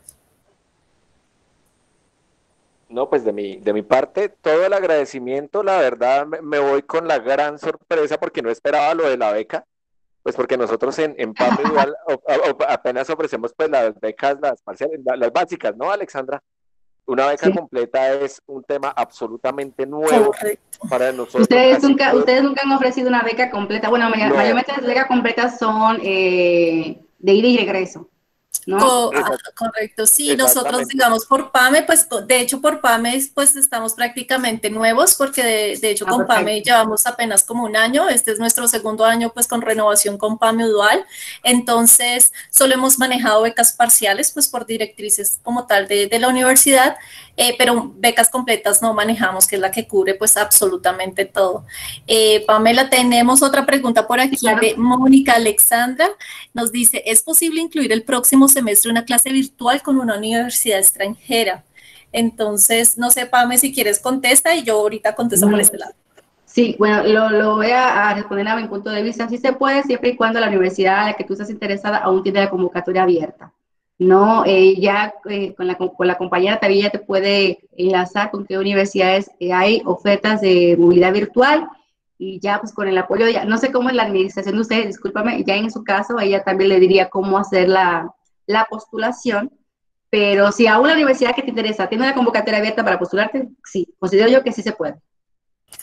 No, pues de mi, de mi parte, todo el agradecimiento, la verdad me, me voy con la gran sorpresa porque no esperaba lo de la beca, pues porque nosotros en, en PAME Dual o, o, apenas ofrecemos pues las becas, las parciales, las, las básicas, ¿no, Alexandra? Una beca sí. completa es un tema absolutamente nuevo Correcto. Para nosotros. Ustedes nunca, que, ustedes nunca han ofrecido una beca completa, bueno, no. mayormente las becas completas son eh, de ida y regreso. ¿No? Co ah, correcto, sí, nosotros digamos por PAME, pues de hecho por PAME pues estamos prácticamente nuevos porque de, de hecho ah, con perfecto. PAME llevamos apenas como un año, este es nuestro segundo año pues con renovación con PAME dual, entonces solo hemos manejado becas parciales pues por directrices como tal de, de la universidad, eh, pero becas completas no manejamos, que es la que cubre pues absolutamente todo. Eh, Pamela, tenemos otra pregunta por aquí claro. de Mónica Alexandra, nos dice, ¿es posible incluir el próximo semestre una clase virtual con una universidad extranjera? Entonces, no sé, Pame, si quieres contesta y yo ahorita contesto bueno, por este lado. Sí, bueno, lo, lo voy a, a responder a mi punto de vista. Sí se puede siempre y cuando la universidad a la que tú estás interesada aún tiene la convocatoria abierta. No, eh, ya eh, con, la, con la compañera también ya te puede enlazar con qué universidades eh, hay ofertas de movilidad virtual y ya pues con el apoyo, ya, no sé cómo es la administración de ustedes, discúlpame, ya en su caso ella también le diría cómo hacer la, la postulación, pero si aún la universidad que te interesa tiene una convocatoria abierta para postularte, sí, considero yo que sí se puede.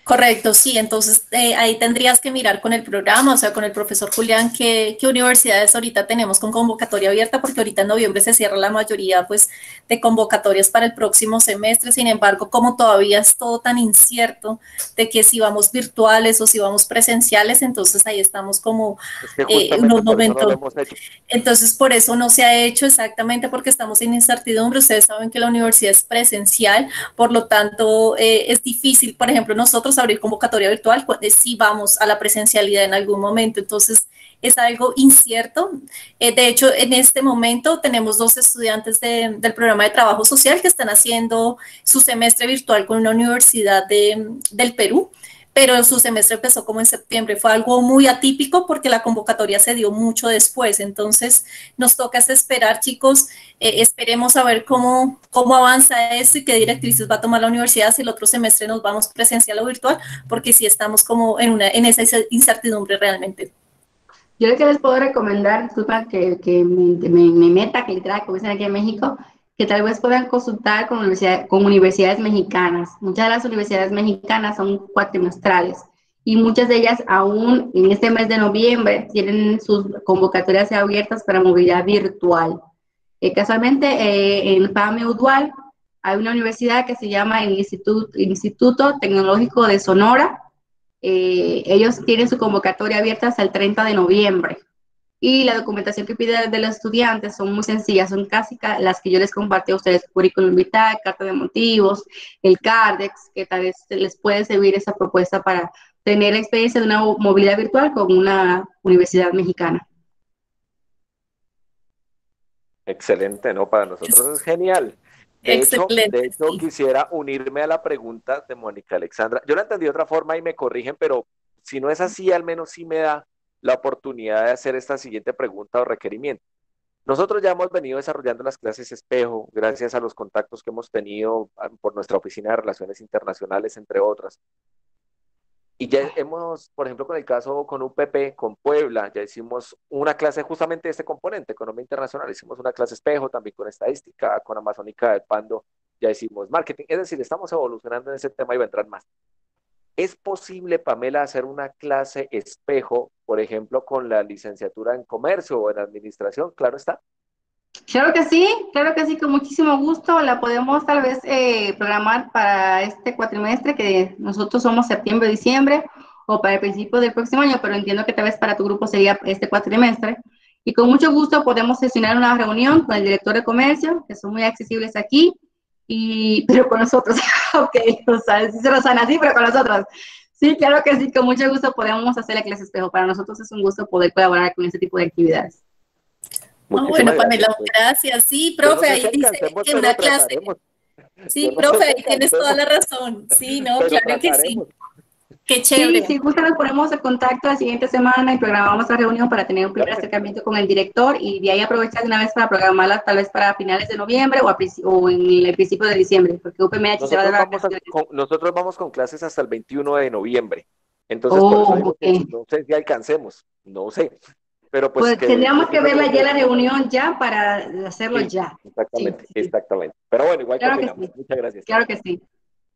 Correcto, sí, entonces eh, ahí tendrías que mirar con el programa, o sea, con el profesor Julián, qué, qué universidades ahorita tenemos con convocatoria abierta, porque ahorita en noviembre se cierra la mayoría, pues, de convocatorias para el próximo semestre. Sin embargo, como todavía es todo tan incierto de que si vamos virtuales o si vamos presenciales, entonces ahí estamos como Es que eh, justamente unos por eso no lo momentos. hemos hecho. Entonces, por eso no se ha hecho exactamente porque estamos en incertidumbre. Ustedes saben que la universidad es presencial, por lo tanto, eh, es difícil, por ejemplo, nosotros abrir convocatoria virtual si vamos a la presencialidad en algún momento. Entonces, es algo incierto. Eh, de hecho, en este momento tenemos dos estudiantes de, del programa de trabajo social que están haciendo su semestre virtual con una universidad de, del Perú, pero su semestre empezó como en septiembre. Fue algo muy atípico porque la convocatoria se dio mucho después. Entonces, nos toca esperar, chicos. Eh, esperemos a ver cómo, cómo avanza esto y qué directrices va a tomar la universidad, si el otro semestre nos vamos presencial o virtual, porque sí estamos como en, una, en esa incertidumbre realmente. Yo lo que les puedo recomendar, disculpa que, que me, me, me meta, que literal, como dicen aquí en México, que tal vez puedan consultar con, universidad, con universidades mexicanas. Muchas de las universidades mexicanas son cuatrimestrales y muchas de ellas aún en este mes de noviembre tienen sus convocatorias abiertas para movilidad virtual. Eh, casualmente, eh, en FAME Udual hay una universidad que se llama el Instituto, Instituto Tecnológico de Sonora. Eh, ellos tienen su convocatoria abierta hasta el treinta de noviembre. Y la documentación que pide de los estudiantes son muy sencillas, son casi las que yo les compartí a ustedes: currículum vitae, carta de motivos, el CARDEX, que tal vez les puede servir esa propuesta para tener la experiencia de una movilidad virtual con una universidad mexicana. Excelente, ¿no? Para nosotros es genial. De hecho, Excelente, de hecho sí. quisiera unirme a la pregunta de Mónica Alexandra. Yo la entendí de otra forma y me corrigen, pero si no es así, al menos sí me da la oportunidad de hacer esta siguiente pregunta o requerimiento. Nosotros ya hemos venido desarrollando las clases espejo gracias a los contactos que hemos tenido por nuestra Oficina de Relaciones Internacionales, entre otras. Y ya hemos, por ejemplo, con el caso con U P P, con Puebla, ya hicimos una clase justamente de este componente, economía internacional, hicimos una clase espejo también con estadística, con Amazónica del Pando, ya hicimos marketing, es decir, estamos evolucionando en ese tema y va a entrar más. ¿Es posible, Pamela, hacer una clase espejo, por ejemplo, con la licenciatura en comercio o en administración? Claro está. Claro que sí, claro que sí, con muchísimo gusto. La podemos tal vez eh, programar para este cuatrimestre, que nosotros somos septiembre, diciembre, o para el principio del próximo año, pero entiendo que tal vez para tu grupo sería este cuatrimestre. Y con mucho gusto podemos gestionar una reunión con el director de comercio, que son muy accesibles aquí, y, pero con nosotros. Ok, o sea, sí se lo saben así, pero con nosotros. Sí, claro que sí, con mucho gusto podemos hacer la clase espejo. Para nosotros es un gusto poder colaborar con este tipo de actividades. Ah, bueno, Pamela, gracias. Sí, profe, no sé ahí si dice alcancemos, que una clase. Sí, no profe, sé si ahí tienes toda la razón. Sí, no, pero claro que sí. Qué Sí, chévere. si gusta nos ponemos en contacto la siguiente semana y programamos la reunión para tener un primer acercamiento con el director y de ahí aprovechar de una vez para programarla tal vez para finales de noviembre o, a, o en el principio de diciembre, porque U P M H nosotros se va a dar vamos a, con, nosotros vamos con clases hasta el veintiuno de noviembre. Entonces, oh, por eso digo okay. que no sé si alcancemos, no sé. Pero pues, pues que, tendríamos que que verla ya la reunión ya para hacerlo sí, ya. Exactamente, sí, sí. exactamente. Pero bueno, igual claro coordinamos. Que sí. Muchas gracias. Claro que sí.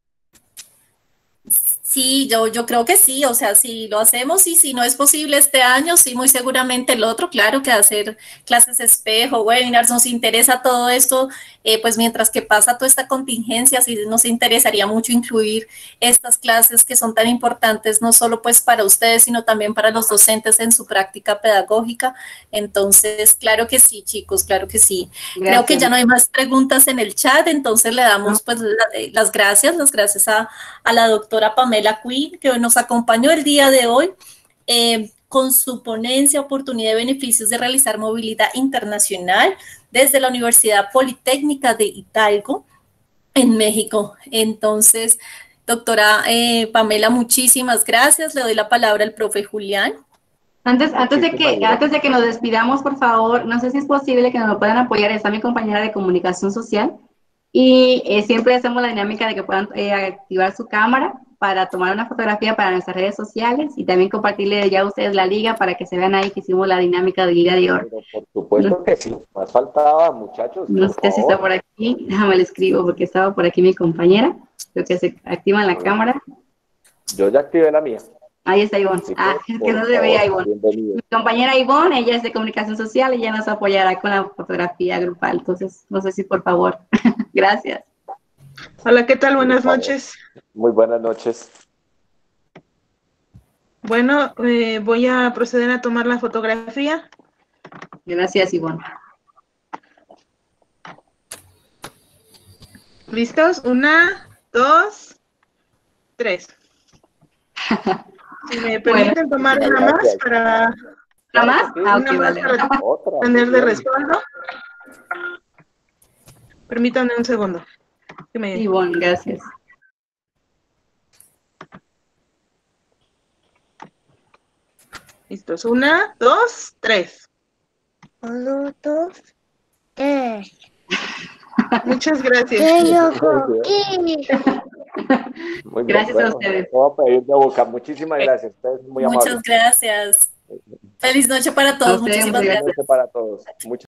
Sí, yo, yo creo que sí, o sea, si lo hacemos y si no es posible este año, sí, muy seguramente el otro, claro que hacer clases espejo, webinars, nos interesa todo esto, eh, pues mientras que pasa toda esta contingencia, sí nos interesaría mucho incluir estas clases que son tan importantes, no solo pues para ustedes, sino también para los docentes en su práctica pedagógica. Entonces, claro que sí, chicos, claro que sí. Gracias. Creo que ya no hay más preguntas en el chat, entonces le damos pues la, las gracias, las gracias a, a la doctora Pamela la Queen, que nos acompañó el día de hoy eh, con su ponencia Oportunidad de Beneficios de Realizar Movilidad Internacional desde la Universidad Politécnica de Hidalgo en México. Entonces, doctora eh, Pamela, muchísimas gracias. Le doy la palabra al profe Julián. Antes, antes, de que, antes de que nos despidamos, por favor, no sé si es posible que nos puedan apoyar. Está mi compañera de comunicación social y eh, siempre hacemos la dinámica de que puedan eh, activar su cámara para tomar una fotografía para nuestras redes sociales y también compartirle ya a ustedes la liga para que se vean ahí que hicimos la dinámica de Liga de Oro. Pero por supuesto no, que sí, más faltaba, muchachos. No sé favor. Si está por aquí, déjame le escribo porque estaba por aquí mi compañera. Creo que se activa la cámara. Yo ya activé la mía. Ahí está Ivonne. Así Ah, que, es que no por se veía favor, Ivonne. bienvenido. Mi compañera Ivonne, ella es de comunicación social, ella nos apoyará con la fotografía grupal. Entonces, no sé si por favor. Gracias. Hola, ¿qué tal? Buenas Por favor. noches. Muy buenas noches. Bueno, eh, voy a proceder a tomar la fotografía. Gracias, Ivonne. ¿Listos? Una, dos, tres. Si me permiten tomar una más Gracias. para ¿Una más? Ah, ok, una más vale. para Otra. tener muy de bien. respaldo. Permítanme un segundo. Que me- Ivonne, gracias. Listos. Una, dos, tres. Uno, dos, tres. Muchas gracias. ¡Qué Muy loco! bien. Muy bien. Gracias a Bueno, ustedes. Voy a pedir de boca. Muchísimas gracias. Ustedes muy Muchas amables. gracias. Feliz noche para A todos. ustedes, Muchísimas muy gracias. Buenas noches para todos. Muchas